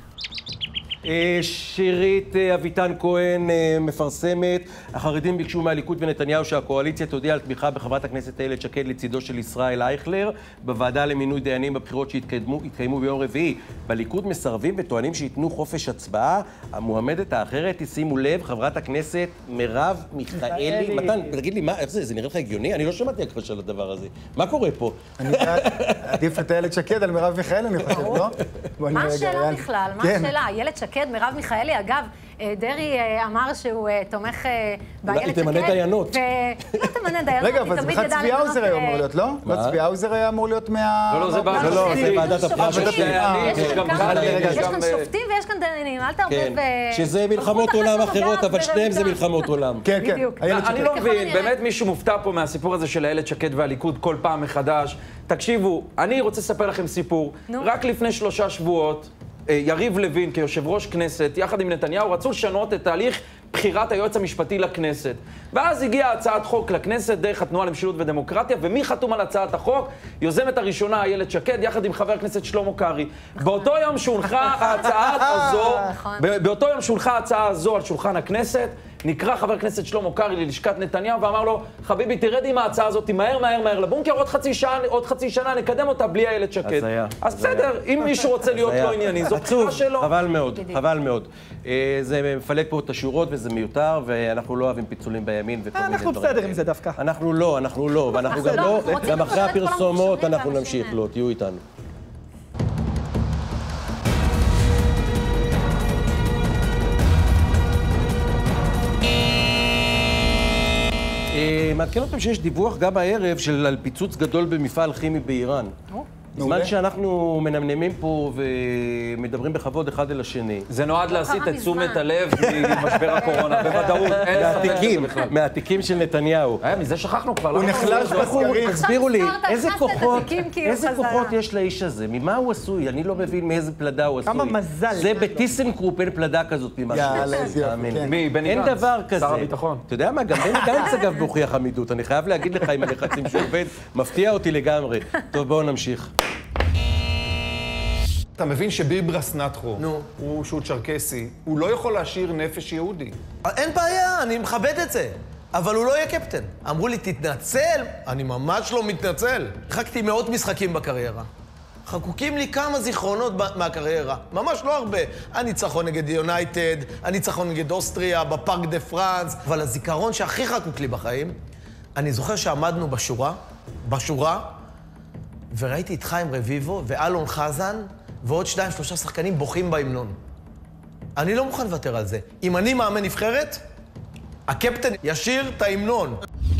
Speaker 1: שירית אביטן כהן מפרסמת, החרדים ביקשו מהליכוד ונתניהו שהקואליציה תודיע על תמיכה בחברת הכנסת איילת שקד לצידו של ישראל אייכלר בוועדה למינוי דיינים בבחירות שהתקיימו ביום רביעי. בליכוד מסרבים וטוענים שיתנו חופש הצבעה. המועמדת האחרת, שימו לב, חברת הכנסת מרב מיכאלי. מתן, תגיד לי, איך זה? זה נראה לך הגיוני? אני לא שמעתי הכחש על הדבר הזה. מה קורה פה?
Speaker 2: אני עדיף את איילת שקד על מרב מיכאלי, אני חושב, לא?
Speaker 3: מה השאלה בכלל? מה השאלה? איילת שקד שקד, מרב מיכאלי. אגב, דרעי אמר שהוא תומך באיילת שקד.
Speaker 1: תמנה דיינות.
Speaker 3: לא תמנה דיינות,
Speaker 2: רגע, אבל זה בכלל צבי האוזר היה אמור להיות, לא? לא צבי האוזר היה אמור להיות מה...
Speaker 4: לא, זה
Speaker 1: ועדת הפנים.
Speaker 3: יש כאן שופטים ויש כאן דיינים, אל תערבב...
Speaker 1: שזה מלחמות עולם אחרות, אבל שניהם זה מלחמות עולם.
Speaker 2: כן, כן.
Speaker 4: אני לא מבין, באמת מישהו מופתע פה מהסיפור הזה של איילת שקד והליכוד כל פעם מחדש. תקשיבו, אני רוצה לספר לכם סיפור. רק לפני 3 שבועות, יריב לוין כיושב ראש כנסת, יחד עם נתניהו, רצו לשנות את תהליך בחירת היועץ המשפטי לכנסת. ואז הגיעה הצעת חוק לכנסת דרך התנועה למשילות ודמוקרטיה, ומי חתום על הצעת החוק? יוזמת הראשונה איילת שקד, יחד עם חבר הכנסת שלמה קרעי. באותו יום שהונחה ההצעה הזו על שולחן הכנסת, נקרא חבר הכנסת שלמה קרעי ללשכת נתניהו ואמר לו, חביבי, תרד עם ההצעה הזאת, מהר לבונקר, עוד חצי שנה נקדם אותה בלי איילת שקד. אז בסדר, אם מישהו רוצה להיות לא ענייני, זאת בחירה שלו.
Speaker 1: חבל מאוד. זה מפלג פה את השורות וזה מיותר, ואנחנו לא אוהבים פיצולים בימין וכל מיני דברים.
Speaker 5: אנחנו בסדר עם זה דווקא.
Speaker 1: אנחנו לא, ואנחנו גם לא, גם אחרי הפרסומות אנחנו נמשיך, לא, תהיו איתנו. מעדכן אותם שיש דיווח גם הערב על פיצוץ גדול במפעל כימי באיראן. בזמן שאנחנו מנמנמים פה ומדברים בכבוד אחד אל השני.
Speaker 4: זה נועד להסיט את תשומת הלב ממשבר הקורונה, בוודאות.
Speaker 1: מהתיקים של נתניהו.
Speaker 4: מזה שכחנו כבר.
Speaker 2: הוא נחלש בסקרים.
Speaker 1: תסבירו לי, איזה כוחות יש לאיש הזה? ממה הוא עשוי? אני לא מבין מאיזה פלדה הוא עשוי.
Speaker 5: כמה מזל.
Speaker 1: זה בטיסנקרופ אין פלדה כזאת ממה
Speaker 4: מי? בני
Speaker 1: אין
Speaker 4: גנץ.
Speaker 1: דבר כזה.
Speaker 4: שר הביטחון.
Speaker 1: אתה יודע מה? גם בני גנץ אגב מוכיח עמידות. אני חייב להגיד לך עם הלחצים שעובד, מפתיע אותי לגמרי. טוב, בואו נמשיך.
Speaker 14: אתה מבין שביברס נתחו, שהוא צ'רקסי, הוא לא יכול להשאיר נפש יהודי.
Speaker 16: אין בעיה, אני מכבד את זה. אבל הוא לא יהיה קפטן. אמרו לי, תתנצל? אני ממש לא מתנצל. חקתי מאות משחקים בקריירה. חקוקים לי כמה זיכרונות מהקריירה. ממש לא הרבה. הניצחון נגד יונייטד, הניצחון נגד אוסטריה, בפארק דה פרנס. אבל הזיכרון שהכי חקוק לי בחיים, אני זוכר שעמדנו בשורה, וראיתי את חיים רביבו ואלון חזן, ועוד 2-3 שחקנים בוכים בהמנון. אני לא מוכן לוותר על זה. אם אני מאמן נבחרת, הקפטן ישיר את ההמנון.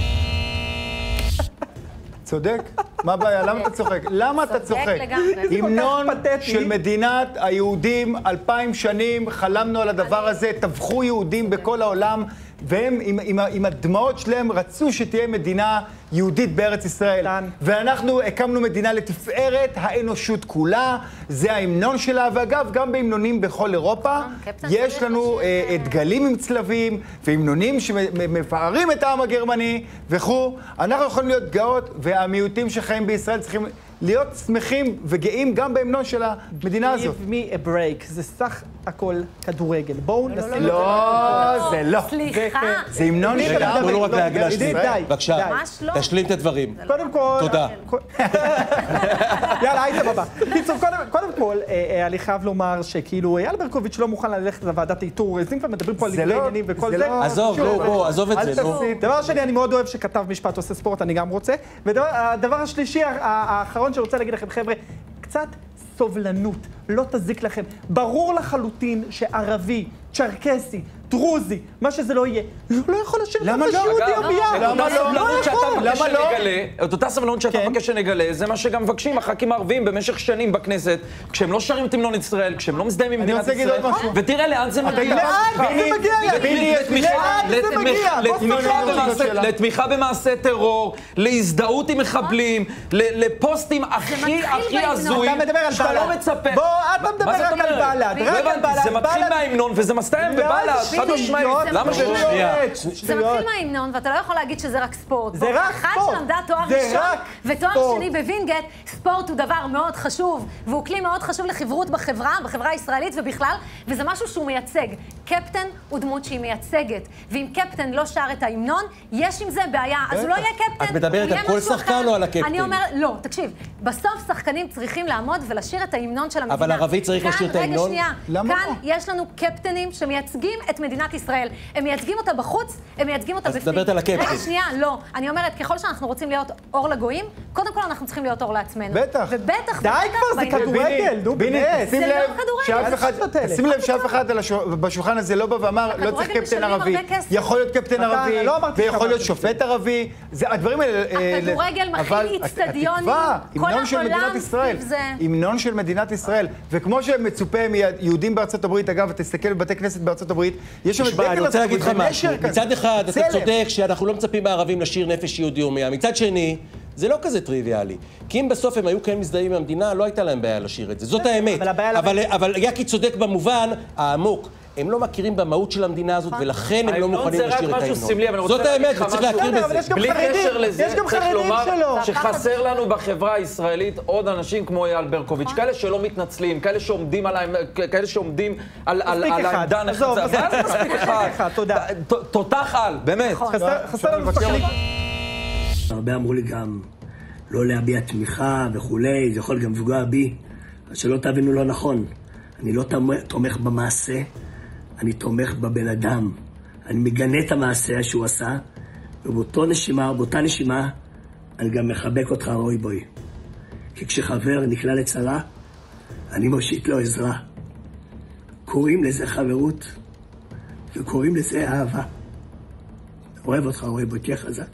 Speaker 2: צודק? מה הבעיה? למה אתה צוחק? למה אתה צוחק? המנון של מדינת היהודים 2000 שנים, חלמנו על הדבר הזה, טבחו יהודים בכל העולם, והם עם הדמעות שלהם רצו שתהיה מדינה יהודית בארץ ישראל. ואנחנו הקמנו מדינה לתפארת האנושות כולה, זה ההמנון שלה, ואגב, גם בהמנונים בכל אירופה, יש לנו דגלים עם צלבים, והמנונים שמפארים את העם הגרמני, וכו'. אנחנו יכולים להיות גאות, והמיעוטים שחיים בישראל צריכים להיות שמחים וגאים גם בהמנון של המדינה הזאת.
Speaker 5: Give me a break, זה סך הכל כדורגל. בואו נשים...
Speaker 2: לא, זה לא.
Speaker 3: סליחה.
Speaker 2: זה המנון של העם.
Speaker 1: לא רק להגלה שלי.
Speaker 5: די.
Speaker 1: בבקשה, תשלים את הדברים.
Speaker 5: קודם כל...
Speaker 1: תודה.
Speaker 5: יאללה, היית בבא. קיצור, קודם כל, אני חייב לומר שכאילו, אייל ברקוביץ' לא מוכן ללכת לוועדת האיתור, אז אם כבר מדברים פה על עניינים וכל זה...
Speaker 1: עזוב את זה.
Speaker 5: דבר שני, אני מאוד אוהב שכתב משפט עושה ספורט, אני גם רוצה. והדבר השלישי, האחרון שאני רוצה להגיד לכם, חבר'ה, קצת סובלנות, לא תזיק לכם. ברור לחלוטין שערבי, צ'רקסי, דרוזי, מה שזה לא יהיה, לא יכול לשבת נפש יהודי או ביד.
Speaker 4: למה לא? את אותה סבלנות שאתה מבקש שנגלה, זה מה שגם מבקשים הח"כים הערבים במשך שנים בכנסת, כשהם לא שרים את המנון ישראל, כשהם לא מזדהים עם מדינת ישראל, ותראה לאן זה מגיע. לתמיכה במעשה טרור, להזדהות עם מחבלים, לפוסטים הכי הזויים, שאתה לא מצפה.
Speaker 5: בוא, אתה מדבר רק על בל"ד.
Speaker 4: זה מתחיל מההמנון וזה מסתיים בבל"ד. למה זה
Speaker 3: זה מתחיל מההמנון, ואתה לא יכול להגיד שזה רק ספורט.
Speaker 5: זה רק
Speaker 3: אחד
Speaker 5: ספורט.
Speaker 3: שלמדה תואר ראשון ותואר שני בווינגייט, ספורט הוא דבר מאוד חשוב, והוא כלי מאוד חשוב לחברות בחברה הישראלית ובכלל, וזה משהו שהוא מייצג. קפטן הוא דמות שהיא מייצגת, ואם קפטן לא שר את ההמנון, יש עם זה בעיה, אז הוא לא יהיה קפטן.
Speaker 1: את מדברת על כל שחקן או על הקפטן?
Speaker 3: אני אומר, לא, תקשיב, בסוף שחקנים צריכים לעמוד ולשיר את ההמנון של המדינה.
Speaker 1: אבל ערבי צריך לשיר את ההמנון ינון?
Speaker 3: שנייה.
Speaker 2: למה
Speaker 3: כאן
Speaker 2: לא?
Speaker 3: יש לנו קפטנים שמייצגים את מדינת ישראל. הם מייצגים אותה בחוץ, הם מייצגים אותה בפנים.
Speaker 1: אז מדברת על הקפטן.
Speaker 3: רגע, שנייה, לא. אני אומרת, ככל שאנחנו רוצים להיות אור לגויים, קודם כל אנחנו צריכים להיות אור לעצמנו.
Speaker 2: בטח.
Speaker 3: ובטח,
Speaker 5: די כבר, זה כדורגל, נו באמת.
Speaker 3: זה לא כדורגל.
Speaker 2: שים לב שאף אחד בשולחן הזה לא בא ואמר, לא צריך קפטן ערבי. יכול להיות קפטן ערבי, ויכול להיות שופט ערבי. הדברים האלה...
Speaker 3: הכדורגל מכיל אצטדיונים, כל העולם סביב זה.
Speaker 2: המנון של מדינת ישראל. וכמו שמצופה מיהודים בארצות הברית, אגב, תסתכל בבתי כנסת בארצות הברית, יש שם
Speaker 1: אני רוצה להגיד לך משהו. מצד אחד, אתה צודק שאנחנו לא מצפים מהערבים לשיר נפש יהודי הומיה. מצד שני, זה לא כזה טריוויאלי. כי אם בסוף הם היו כן מזדהים עם המדינה, לא הייתה להם בעיה לשיר את זה. זאת האמת. אבל יקי צודק במובן העמוק. הם לא מכירים במהות של המדינה הזאת, ולכן הם לא מוכנים לשיר את ההמנון. זאת האמת, וצריך להכיר בזה.
Speaker 4: בלי קשר לזה, צריך לומר שחסר לנו בחברה הישראלית עוד אנשים כמו אייל ברקוביץ', כאלה שלא מתנצלים, כאלה שעומדים על העמדה נחרצה. ואז מספיק אחד. תותח על, באמת.
Speaker 5: חסר לנו פקלים.
Speaker 17: הרבה אמרו לי גם לא להביע תמיכה וכולי, זה יכול גם לפגוע בי. אז שלא תבינו לא נכון. אני לא תומך במעשה, אני תומך בבן אדם. אני מגנה את המעשה שהוא עשה, ובאותה נשימה, אני גם מחבק אותך, רוי בוי. כי כשחבר נקלע לצרה, אני מושיט לו עזרה. קוראים לזה חברות, וקוראים לזה אהבה. אוהב אותך, רוי בוי, תהיה חזק.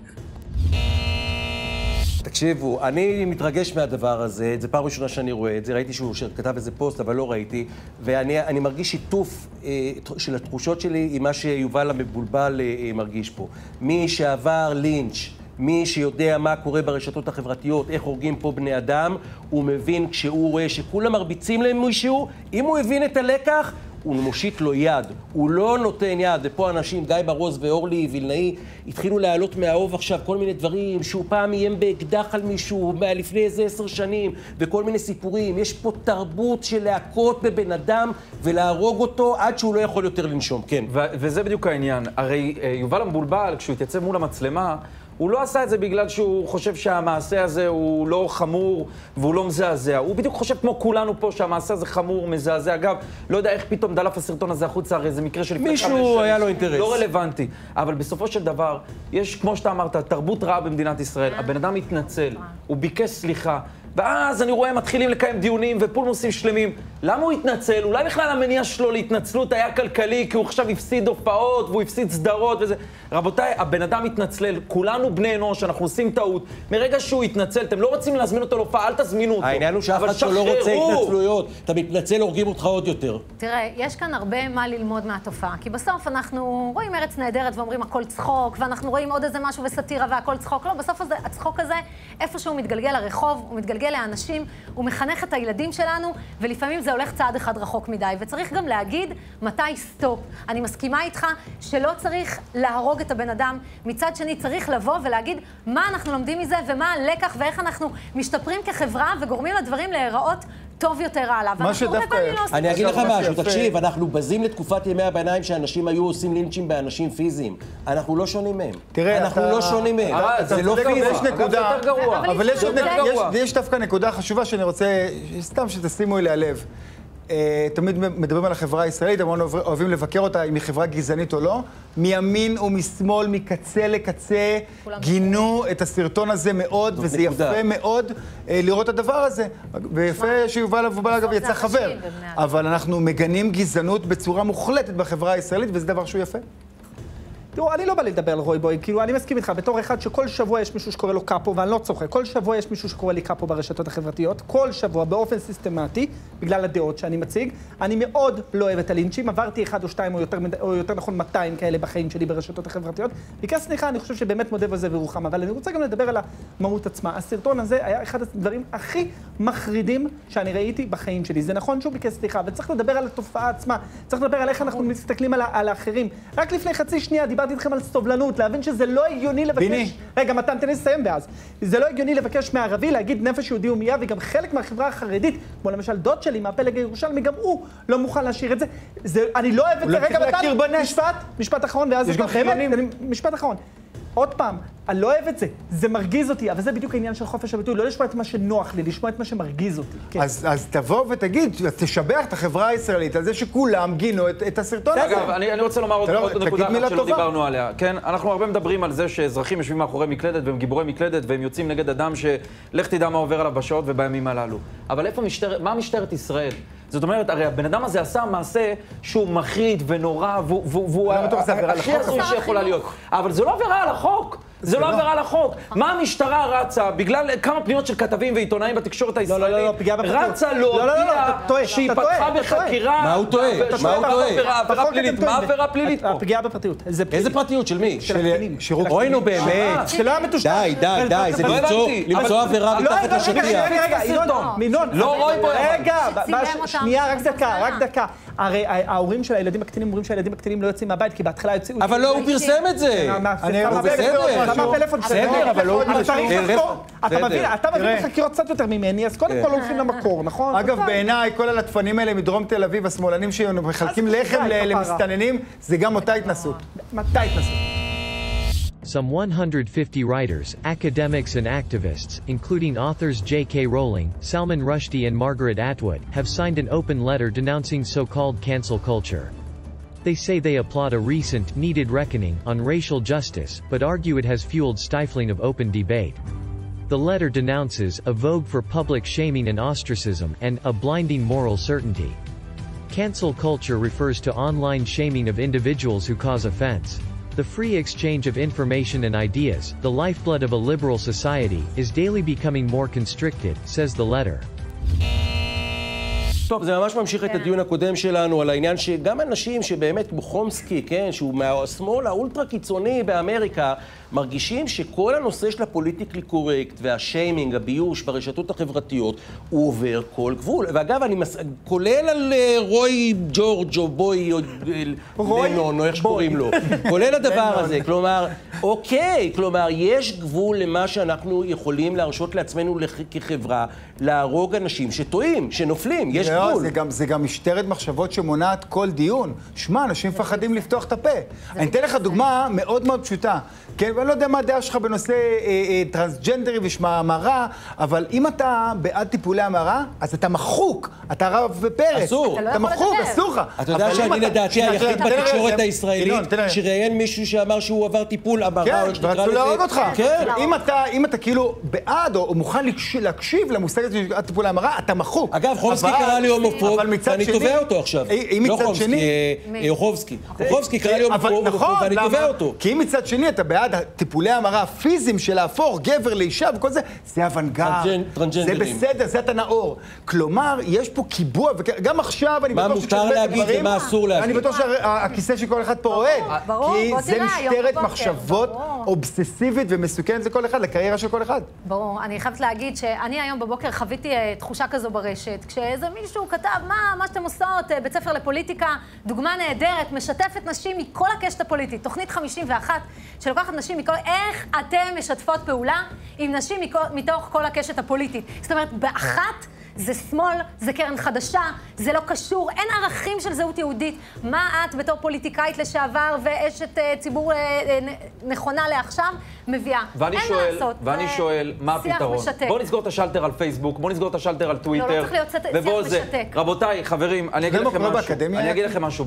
Speaker 1: תקשיבו, אני מתרגש מהדבר הזה, זה פעם ראשונה שאני רואה את זה, ראיתי שהוא כתב איזה פוסט, אבל לא ראיתי, ואני מרגיש שיתוף של התחושות שלי עם מה שיובל המבולבל מרגיש פה. מי שעבר לינץ', מי שיודע מה קורה ברשתות החברתיות, איך הורגים פה בני אדם, הוא מבין כשהוא רואה שכולם מרביצים למישהו, אם הוא הבין את הלקח, הוא מושיט לו יד, הוא לא נותן יד, ופה אנשים, גיא ברוז ואורלי וילנאי, התחילו להעלות מהאוב עכשיו כל מיני דברים, שהוא פעם איים באקדח על מישהו, לפני איזה 10 שנים, וכל מיני סיפורים. יש פה תרבות של להכות בבן אדם ולהרוג אותו עד שהוא לא יכול יותר לנשום, כן.
Speaker 4: וזה בדיוק העניין. הרי יובל המבולבל, כשהוא התייצב מול המצלמה, הוא לא עשה את זה בגלל שהוא חושב שהמעשה הזה הוא לא חמור והוא לא מזעזע. הוא בדיוק חושב כמו כולנו פה שהמעשה הזה חמור, מזעזע. אגב, לא יודע איך פתאום דלף הסרטון הזה החוצה, הרי זה מקרה של...
Speaker 1: מישהו היה לו אינטרס.
Speaker 4: לא רלוונטי. אבל בסופו של דבר, יש, כמו שאתה אמרת, תרבות רעה במדינת ישראל. הבן אדם מתנצל, הוא ביקש סליחה. ואז אני רואה, מתחילים לקיים דיונים ופולמוסים שלמים. למה הוא התנצל? אולי בכלל המניע שלו להתנצלות היה כלכלי, כי הוא עכשיו הפסיד הופעות והוא הפסיד סדרות וזה. רבותיי, הבן אדם מתנצל, כולנו בני אנוש, אנחנו עושים טעות. מרגע שהוא התנצל, אתם לא רוצים להזמין אותו להופעה, אל תזמינו אותו.
Speaker 1: העניין הוא שאף אחד לא רוצה התנצלויות. אתה מתנצל, הורגים אותך עוד יותר.
Speaker 3: תראה, יש כאן הרבה מה ללמוד מהתופעה, כי בסוף אנחנו רואים ארץ נהדרת ואומרים הכל צחוק, ואנחנו רואים עוד איזה משהו וסטירה והכל צחוק. לא, בסוף הצחוק הזה, איפשהו הוא מתגלגל לרחוב, הוא מתגלגל לאנשים, הוא מחנך את הילדים שלנו, ולפעמים זה הולך צעד אחד רחוק מדי, וצריך גם להגיד מתי סטופ. אני מסכימה איתך שלא צריך להרוג את הבן אדם, מצד שני צריך לבוא ולהגיד מה אנחנו לומדים מזה ומה הלקח ואיך אנחנו משתפרים כחברה וגורמים לדברים להיראות טוב יותר הלאה.
Speaker 1: אני אגיד לך משהו, תקשיב, אנחנו בזים לתקופת ימי הביניים שאנשים היו עושים לינצ'ים באנשים פיזיים. אנחנו לא שונים מהם.
Speaker 2: תראה,
Speaker 1: אנחנו לא שונים מהם. זה לא פיזי.
Speaker 2: אבל יש דווקא נקודה חשובה שאני רוצה, סתם שתשימו אליה לב. תמיד מדברים על החברה הישראלית, המון אוהבים לבקר אותה, אם היא חברה גזענית או לא. מימין ומשמאל, מקצה לקצה, גינו את הסרטון הזה מאוד, וזה יפה מאוד לראות את הדבר הזה. ויפה שיובל אגב יצא חבר. אבל אנחנו מגנים גזענות בצורה מוחלטת בחברה הישראלית, וזה דבר שהוא יפה.
Speaker 5: תראו, אני לא בא לדבר על רוי בוי, כאילו אני מסכים איתך, בתור אחד שכל שבוע יש מישהו שקורא לו קאפו, ואני לא צוחק, כל שבוע יש מישהו שקורא לי קאפו ברשתות החברתיות, כל שבוע באופן סיסטמטי, בגלל הדעות שאני מציג. אני מאוד לא אוהב את הלינצ'ים, עברתי 1 או 2 או יותר נכון 200 כאלה בחיים שלי ברשתות החברתיות. ביקש סליחה, אני חושב שבאמת מודה בזה ורוחם, אבל אני רוצה גם לדבר על המהות עצמה. הסרטון הזה היה אחד הדברים הכי מחרידים שאני ראיתי בחיים שלי. זה נכון שהוא ביקש סליחה, וצריך לדבר על התופעה עצמה, צריך לדבר על איך אנחנו מסתכלים על האחרים. רק לפני חצי שנייה דיברתי איתכם על סובלנות, להבין שזה לא הגיוני לבקש... רגע, מתן, תן לי לסיים ואז. זה לא הגיוני לבקש מערבי להגיד נפש יהודי ומיה, וגם חלק מהחברה החרדית, כמו למשל דוד שלי מהפלג הירושלמי, גם הוא לא מוכן להשאיר את זה. אני לא אוהב את זה. רגע, מתן, משפט אחרון, ואז... משפט אחרון. עוד פעם, אני לא אוהב את זה, זה מרגיז אותי, אבל זה בדיוק העניין של חופש הביטוי, לא לשמוע את מה שנוח לי, לשמוע את מה שמרגיז אותי. כן.
Speaker 2: אז תבוא ותגיד, תשבח את החברה הישראלית על זה שכולם גינו את הסרטון הזה.
Speaker 4: אגב, אני רוצה לומר עוד נקודה אחת שלא דיברנו עליה. כן, אנחנו הרבה מדברים על זה שאזרחים יושבים מאחורי מקלדת והם גיבורי מקלדת והם יוצאים נגד אדם שלך תדע מה עובר עליו בשעות ובימים הללו. אבל מה משטרת ישראל? זאת אומרת, הרי הבן אדם הזה עשה מעשה שהוא מחריד ונורא, והוא הכי הזוי שיכולה להיות. אבל זה לא עבירה על החוק. זה לא עבירה על החוק. מה המשטרה רצה, בגלל כמה פניות של כתבים ועיתונאים בתקשורת הישראלית, רצה להודיע שהיא פתחה בחקירה.
Speaker 1: מה הוא טועה? מה הוא טועה?
Speaker 4: עבירה פלילית. מה העבירה פלילית פה?
Speaker 5: הפגיעה בפרטיות.
Speaker 1: איזה פרטיות? של מי?
Speaker 2: אוי, נו
Speaker 1: באמת.
Speaker 5: שלא היה מטושטש.
Speaker 1: די, זה למצוא עבירה מתחת לשטיח.
Speaker 5: רגע, ינון.
Speaker 4: לא רואים פה.
Speaker 5: רגע, שנייה, רק דקה. הרי ההורים של הילדים הקטינים אומרים שהילדים הקטינים לא יוצאים מהבית, כי בהתחלה יוצאים...
Speaker 1: אבל לא, הוא פרסם את זה.
Speaker 5: הוא בסדר. כמה הפלאפון שלו?
Speaker 1: בסדר, אבל לא...
Speaker 5: אתה מבין בחקירות קצת יותר ממני, אז קודם כל הולכים למקור, נכון?
Speaker 2: אגב, בעיניי, כל הלטפנים האלה מדרום תל אביב, השמאלנים שמחלקים לחם למסתננים, זה גם אותה התנסות.
Speaker 5: מתי התנסות?
Speaker 18: Some 150 writers, academics and activists, including authors J.K. Rowling, Salman Rushdie and Margaret Atwood, have signed an open letter denouncing so-called cancel culture. They say they applaud a recent, needed reckoning on racial justice, but argue it has fueled stifling of open debate. The letter denounces a vogue for public shaming and ostracism and a blinding moral certainty. Cancel culture refers to online shaming of individuals who cause offense. The free exchange of information and ideas, the lifeblood of a liberal society, is daily becoming more constricted, says the letter.
Speaker 1: טוב, זה ממש ממשיך את הדיון הקודם שלנו על העניין שגם אנשים שבאמת כמו חומסקי, כן, שהוא מהשמאל האולטרה קיצוני באמריקה, מרגישים שכל הנושא של הפוליטיקלי קורקט והשיימינג, הביוש ברשתות החברתיות, הוא עובר כל גבול. ואגב, אני כולל על רוי ג'ורג' או בוי או לנון, או איך שקוראים לו. כולל הדבר הזה, כלומר, אוקיי, כלומר, יש גבול למה שאנחנו יכולים להרשות לעצמנו כחברה, להרוג אנשים שטועים, שנופלים, יש גבול.
Speaker 2: זה גם משטרת מחשבות שמונעת כל דיון. שמע, אנשים מפחדים לפתוח את הפה. אני אתן לך דוגמה מאוד מאוד פשוטה. כן, ואני לא יודע מה הדעה שלך בנושא טרנסג'נדרי ושמהמרה, אבל אם אתה בעד טיפולי המרה, אז אתה מחוק. אתה הרב פרץ.
Speaker 1: אסור.
Speaker 2: אתה מחוק, אסור לך.
Speaker 1: אתה יודע שאני לדעתי היחיד בתקשורת הישראלית, שראיין מישהו שאמר שהוא עבר טיפול המרה.
Speaker 2: כן, ורצו להרוג אותך. אם אתה כאילו בעד או מוכן להקשיב למושג הזה של טיפולי המרה, אתה מחוק.
Speaker 1: אגב, חומסקי קרא לי הומופוב, ואני תובע אותו עכשיו. לא חומסקי, יוחובסקי. יוחובסקי קרא לי הומופוב, ואני תובע אותו.
Speaker 2: כי אם מצד שני אתה בעד טיפולי המרה הפיזיים של להפוך גבר לאישה וכל זה, זה אוונגרד, זה בסדר, זה אתה נאור. כלומר, יש פה קיבוע, וגם עכשיו אני בטוח
Speaker 1: מה מותר להגיד ומה אסור להגיד.
Speaker 2: אני בטוח שהכיסא שכל אחד פה אוהד, כי זה משטרת מחשבות אובססיבית ומסוכנת לכל אחד, לקריירה של כל אחד.
Speaker 3: ברור, אני חייבת להגיד שאני היום בבוקר חוויתי תחושה כזו ברשת, כשאיזה מישהו כתב, מה שאתם עושות, בית ספר לפוליטיקה, דוגמה נהדרת, משתפת נשים מכל הקשת הפוליטית, תוכנית 51, שלוקחת נשים מכל... איך אתם משתפות פעולה עם נשים מתוך כל הקשת הפוליטית? זאת אומרת, באחת זה שמאל, זה קרן חדשה, זה לא קשור, אין ערכים של זהות יהודית. מה את בתור פוליטיקאית לשעבר ואשת ציבור נכונה לעכשיו מביאה?
Speaker 4: ואני שואל, מה הפתרון? בואו נסגור את השלטר על פייסבוק, בואו נסגור את השלטר על טוויטר.
Speaker 3: לא צריך להיות שיח משתק.
Speaker 4: רבותיי, חברים, אני אגיד לכם משהו.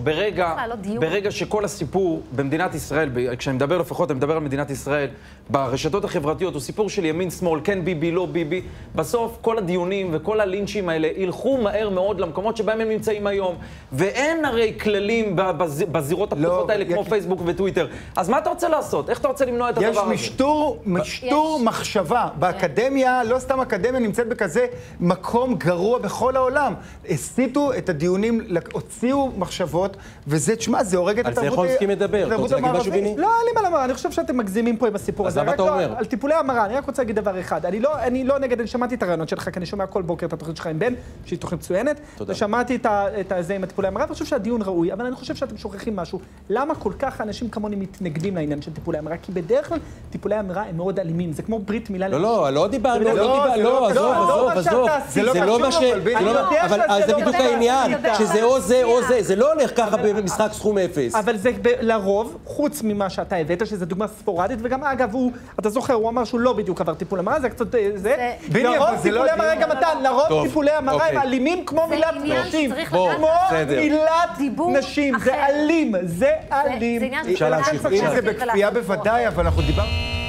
Speaker 4: ברגע שכל הסיפור במדינת ישראל, כשאני מדבר לפחות, אני מדבר על מדינת ישראל, ברשתות החברתיות, הוא סיפור של ימין-שמאל, כן ביבי, לא ביבי. בסוף כל הדיונים וכל הלינצ'ים האלה ילכו מהר מאוד למקומות שבהם הם נמצאים היום. ואין הרי כללים בזירות הפתוחות האלה כמו פייסבוק וטוויטר. אז מה אתה רוצה לעשות? איך אתה רוצה למנוע את הדבר הזה?
Speaker 2: יש משטור מחשבה. באקדמיה, לא סתם אקדמיה, נמצאת בכזה מקום גרוע בכל העולם. הסיטו את הדיונים, הוציאו מחשבות, וזה, תשמע, זה הורג את התרבות.
Speaker 1: על זה חומסקי מדבר. אתה רוצה להגיד משהו ביני?
Speaker 5: לא, אין לי מה לומר. אני חושב שאתם מגזימים פה עם הסיפור הזה.
Speaker 1: אז מה אתה אומר?
Speaker 5: על טיפולי המרה, אני רק רוצה להגיד דבר אחד. אני לא נגד, אני שמעתי את הרעיונות שלך, כי אני שומע כל בוקר את התוכנית התוכנית שלך עם בן, שהיא תוכנית מצוינת. ושמעתי את זה עם הטיפולי המרה, ואני חושב שהדיון ראוי, אבל אני חושב שאתם שוכחים משהו. למה כל כך אנשים כמוני מתנגדים לעניין של טיפולי המרה? כי בדרך כלל טיפולי המרה הם מאוד אלימים, זה כמו ברית מילה.
Speaker 1: לא דיברנו, עזוב. זה לא מה ש... אבל זה בדיוק העניין, שזה או זה או זה, זה לא הולך ככה במשחק סכום אפס.
Speaker 5: אבל זה לרוב, חוץ ממה שאתה הבאת, שזו דוגמה ספורדית, וגם אגב, אתה זוכר, הוא אמר שהוא לא בדיוק עבר טיפול המרה, זה קצת זה. לרוב טיפולי המרה גם אתה, לרוב טיפולי המרה הם אלימים כמו מילת נשים. כמו מילת נשים, זה אלים, זה אלים.
Speaker 2: אפשר להמשיך. אם זה בכפייה בוודאי, אבל אנחנו דיברנו...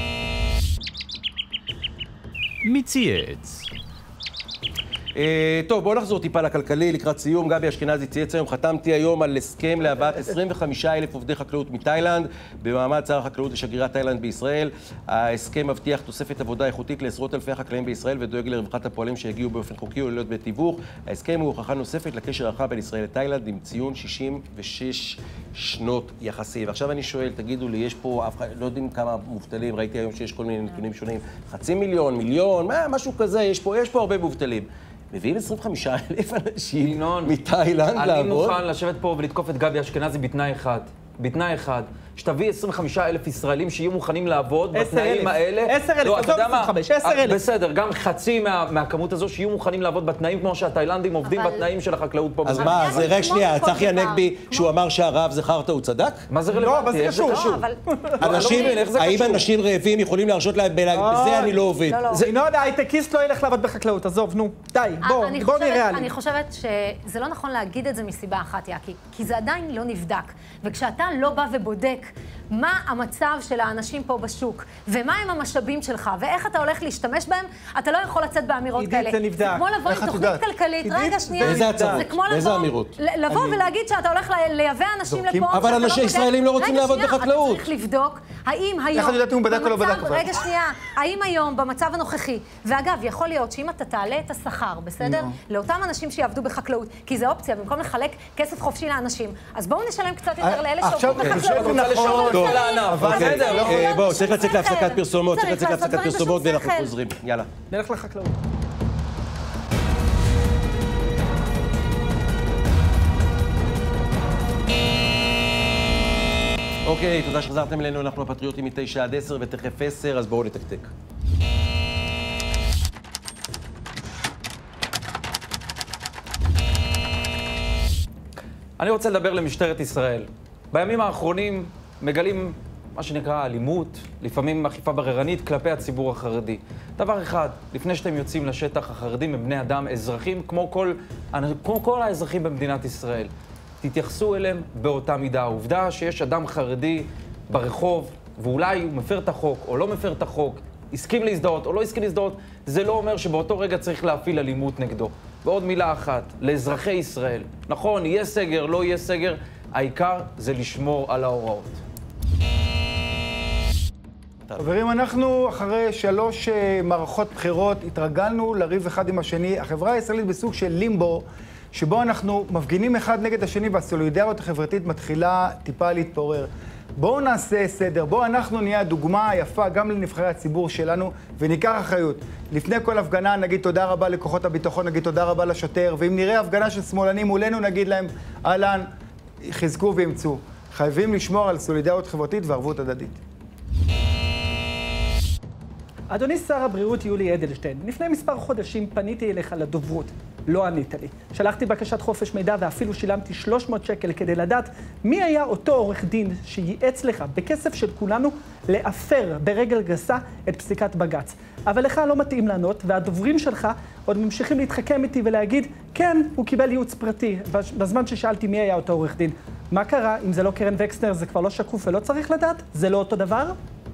Speaker 15: מצייץ.
Speaker 1: טוב, בואו נחזור טיפה לכלכלי, לקראת סיום. גבי אשכנזי צייץ היום, חתמתי היום על הסכם להבאת 25,000 עובדי חקלאות מתאילנד, במעמד שר החקלאות לשגרירת תאילנד בישראל. ההסכם מבטיח תוספת עבודה איכותית לעשרות אלפי חקלאים בישראל ודואג לרווחת הפועלים שהגיעו באופן חוקי וללא בתיווך. ההסכם הוא הוכחה נוספת לקשר הרחב בין ישראל לתאילנד עם ציון 66 שנות יחסי. ועכשיו אני שואל, תגידו לי, יש פה, לא יודעים כמה מובטלים, ראיתי היום שיש כל מיני נתונים שונים, 500,000, מיליון, משהו כזה, יש פה הרבה מובטלים. מביאים 25,000 אנשים מתאילנד לעבוד.
Speaker 4: אני מוכן לשבת פה ולתקוף את גבי אשכנזי בתנאי אחד, שתביא 25,000 ישראלים שיהיו מוכנים לעבוד בתנאים האלה.
Speaker 5: 10,000,
Speaker 4: לא, אתה יודע מה?
Speaker 5: 10,000.
Speaker 4: בסדר, גם חצי מהכמות הזו שיהיו מוכנים לעבוד בתנאים כמו שהתאילנדים עובדים בתנאים של החקלאות פה.
Speaker 1: אז מה, זה רק שנייה, צחי הנגבי, שהוא אמר שהרב זה חרטא, הוא צדק?
Speaker 4: מה זה רלוונטי? איך זה קשור?
Speaker 1: האם אנשים רעבים יכולים להרשות להם, בזה אני לא עובד.
Speaker 5: ינון, ההייטקיסט לא ילך לעבוד בחקלאות, עזוב, נו, די, בוא נראה לי.
Speaker 3: אני חושבת שזה לא נכון להגיד את זה מסיבה אחת, יאקי, כי זה עדיין לא נבדק. וכשאתה לא בא ובודק מה המצב של האנשים פה בשוק, ומה הם המשאבים שלך, ואיך אתה הולך להשתמש בהם, אתה לא יכול לצאת באמירות כאלה.
Speaker 5: עידית, זה נבדק.
Speaker 3: זה כמו לבוא עם תוכנית כלכלית, רגע שנייה.
Speaker 1: באיזה הצעות? באיזה אמירות?
Speaker 3: לבוא ולהגיד שאתה הולך לייבא אנשים לפה,
Speaker 1: אבל אנשים ישראלים לא רוצים לעבוד בחקלאות.
Speaker 3: אתה צריך לבדוק האם היום...
Speaker 2: איך אני יודעת אם הוא בדק או לא בדק?
Speaker 3: רגע שנייה, האם היום במצב הנוכחי, ואגב, יכול להיות שאם אתה תעלה את השכר, בסדר? לאותם אנשים שיעבדו בחקלאות, כי זה אופציה, במקום לחלק כסף חופשי לאנשים, אז בואו נשלם קצת יותר לאלה שעובדים בחקלאות.
Speaker 1: בואו, צריך לצאת להפסקת פרסומות, ואנחנו חוזרים. יאללה.
Speaker 5: נלך לחקלאות.
Speaker 1: אוקיי, תודה שחזרתם אלינו, אנחנו הפטריוטים מ-9 עד 10 ותכף 10, אז בואו נתקתק.
Speaker 4: אני רוצה לדבר למשטרת ישראל. בימים האחרונים מגלים מה שנקרא אלימות, לפעמים אכיפה בררנית כלפי הציבור החרדי. דבר אחד, לפני שאתם יוצאים לשטח, החרדים הם בני אדם, אזרחים כמו כל האזרחים במדינת ישראל. תתייחסו אליהם באותה מידה. העובדה שיש אדם חרדי ברחוב, ואולי הוא מפר את החוק או לא מפר את החוק, הסכים להזדהות או לא הסכים להזדהות, זה לא אומר שבאותו רגע צריך להפעיל אלימות נגדו. ועוד מילה אחת, לאזרחי ישראל. נכון, יהיה סגר, לא יהיה סגר, העיקר זה לשמור על ההוראות.
Speaker 2: חברים, אנחנו אחרי 3 מערכות בחירות התרגלנו לריב אחד עם השני. החברה הישראלית בסוג של לימבו, שבו אנחנו מפגינים אחד נגד השני והסולידריות החברתית מתחילה טיפה להתפורר. בואו נעשה סדר, בואו אנחנו נהיה הדוגמה היפה גם לנבחרי הציבור שלנו וניקח אחריות. לפני כל הפגנה נגיד תודה רבה לכוחות הביטחון, נגיד תודה רבה לשוטר, ואם נראה הפגנה של שמאלנים מולנו נגיד להם אהלן, חזקו ואמצו. חייבים לשמור על סולידריות חברתית וערבות הדדית.
Speaker 5: אדוני שר הבריאות יולי אדלשטיין, לפני מספר חודשים פניתי אליך לדוברות, לא ענית לי. שלחתי בקשת חופש מידע ואפילו שילמתי 300 שקל כדי לדעת מי היה אותו עורך דין שייעץ לך בכסף של כולנו לאפר ברגל גסה את פסיקת בג"ץ. אבל לך לא מתאים לענות, והדוברים שלך עוד ממשיכים להתחכם איתי ולהגיד, כן, הוא קיבל ייעוץ פרטי, בזמן ששאלתי מי היה אותו עורך דין. מה קרה? אם זה לא קרן וקסנר, זה כבר לא שקוף ולא צריך לדעת? זה לא אותו דבר?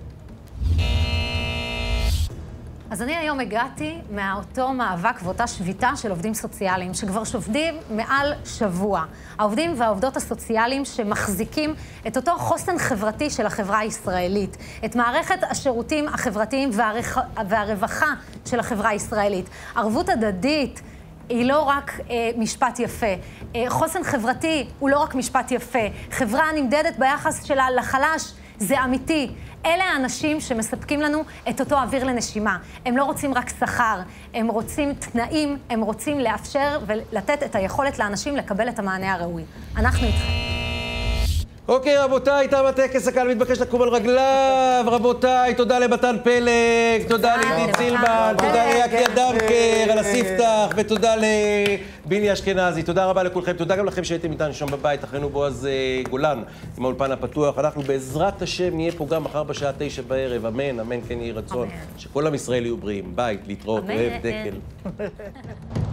Speaker 3: אז אני היום הגעתי מאותו מאבק ואותה שביתה של עובדים סוציאליים, שכבר שובדים מעל שבוע. העובדים והעובדות הסוציאליים שמחזיקים את אותו חוסן חברתי של החברה הישראלית, את מערכת השירותים החברתיים והרווחה של החברה הישראלית. ערבות הדדית היא לא רק משפט יפה. חוסן חברתי הוא לא רק משפט יפה. חברה נמדדת ביחס שלה לחלש, זה אמיתי. אלה האנשים שמספקים לנו את אותו אוויר לנשימה. הם לא רוצים רק שכר, הם רוצים תנאים, הם רוצים לאפשר ולתת את היכולת לאנשים לקבל את המענה הראוי. אנחנו איתכם.
Speaker 1: אוקיי, רבותיי, תם הטקס, הקהל מתבקש לקום על רגליו. רבותיי, תודה למתן פלג, תודה לעידית סילמן, תודה ליקי דרקר על הספתח, ותודה לביני אשכנזי. תודה רבה לכולכם, תודה גם לכם שהייתם איתנו שם בבית, אחרינו בועז גולן עם האולפן הפתוח. אנחנו בעזרת השם נהיה פה גם מחר בשעה 9 בערב, אמן, אמן, כן יהי רצון. שכל עם ישראל יהיו בריאים, בית, להתראות, אוהב, דקל.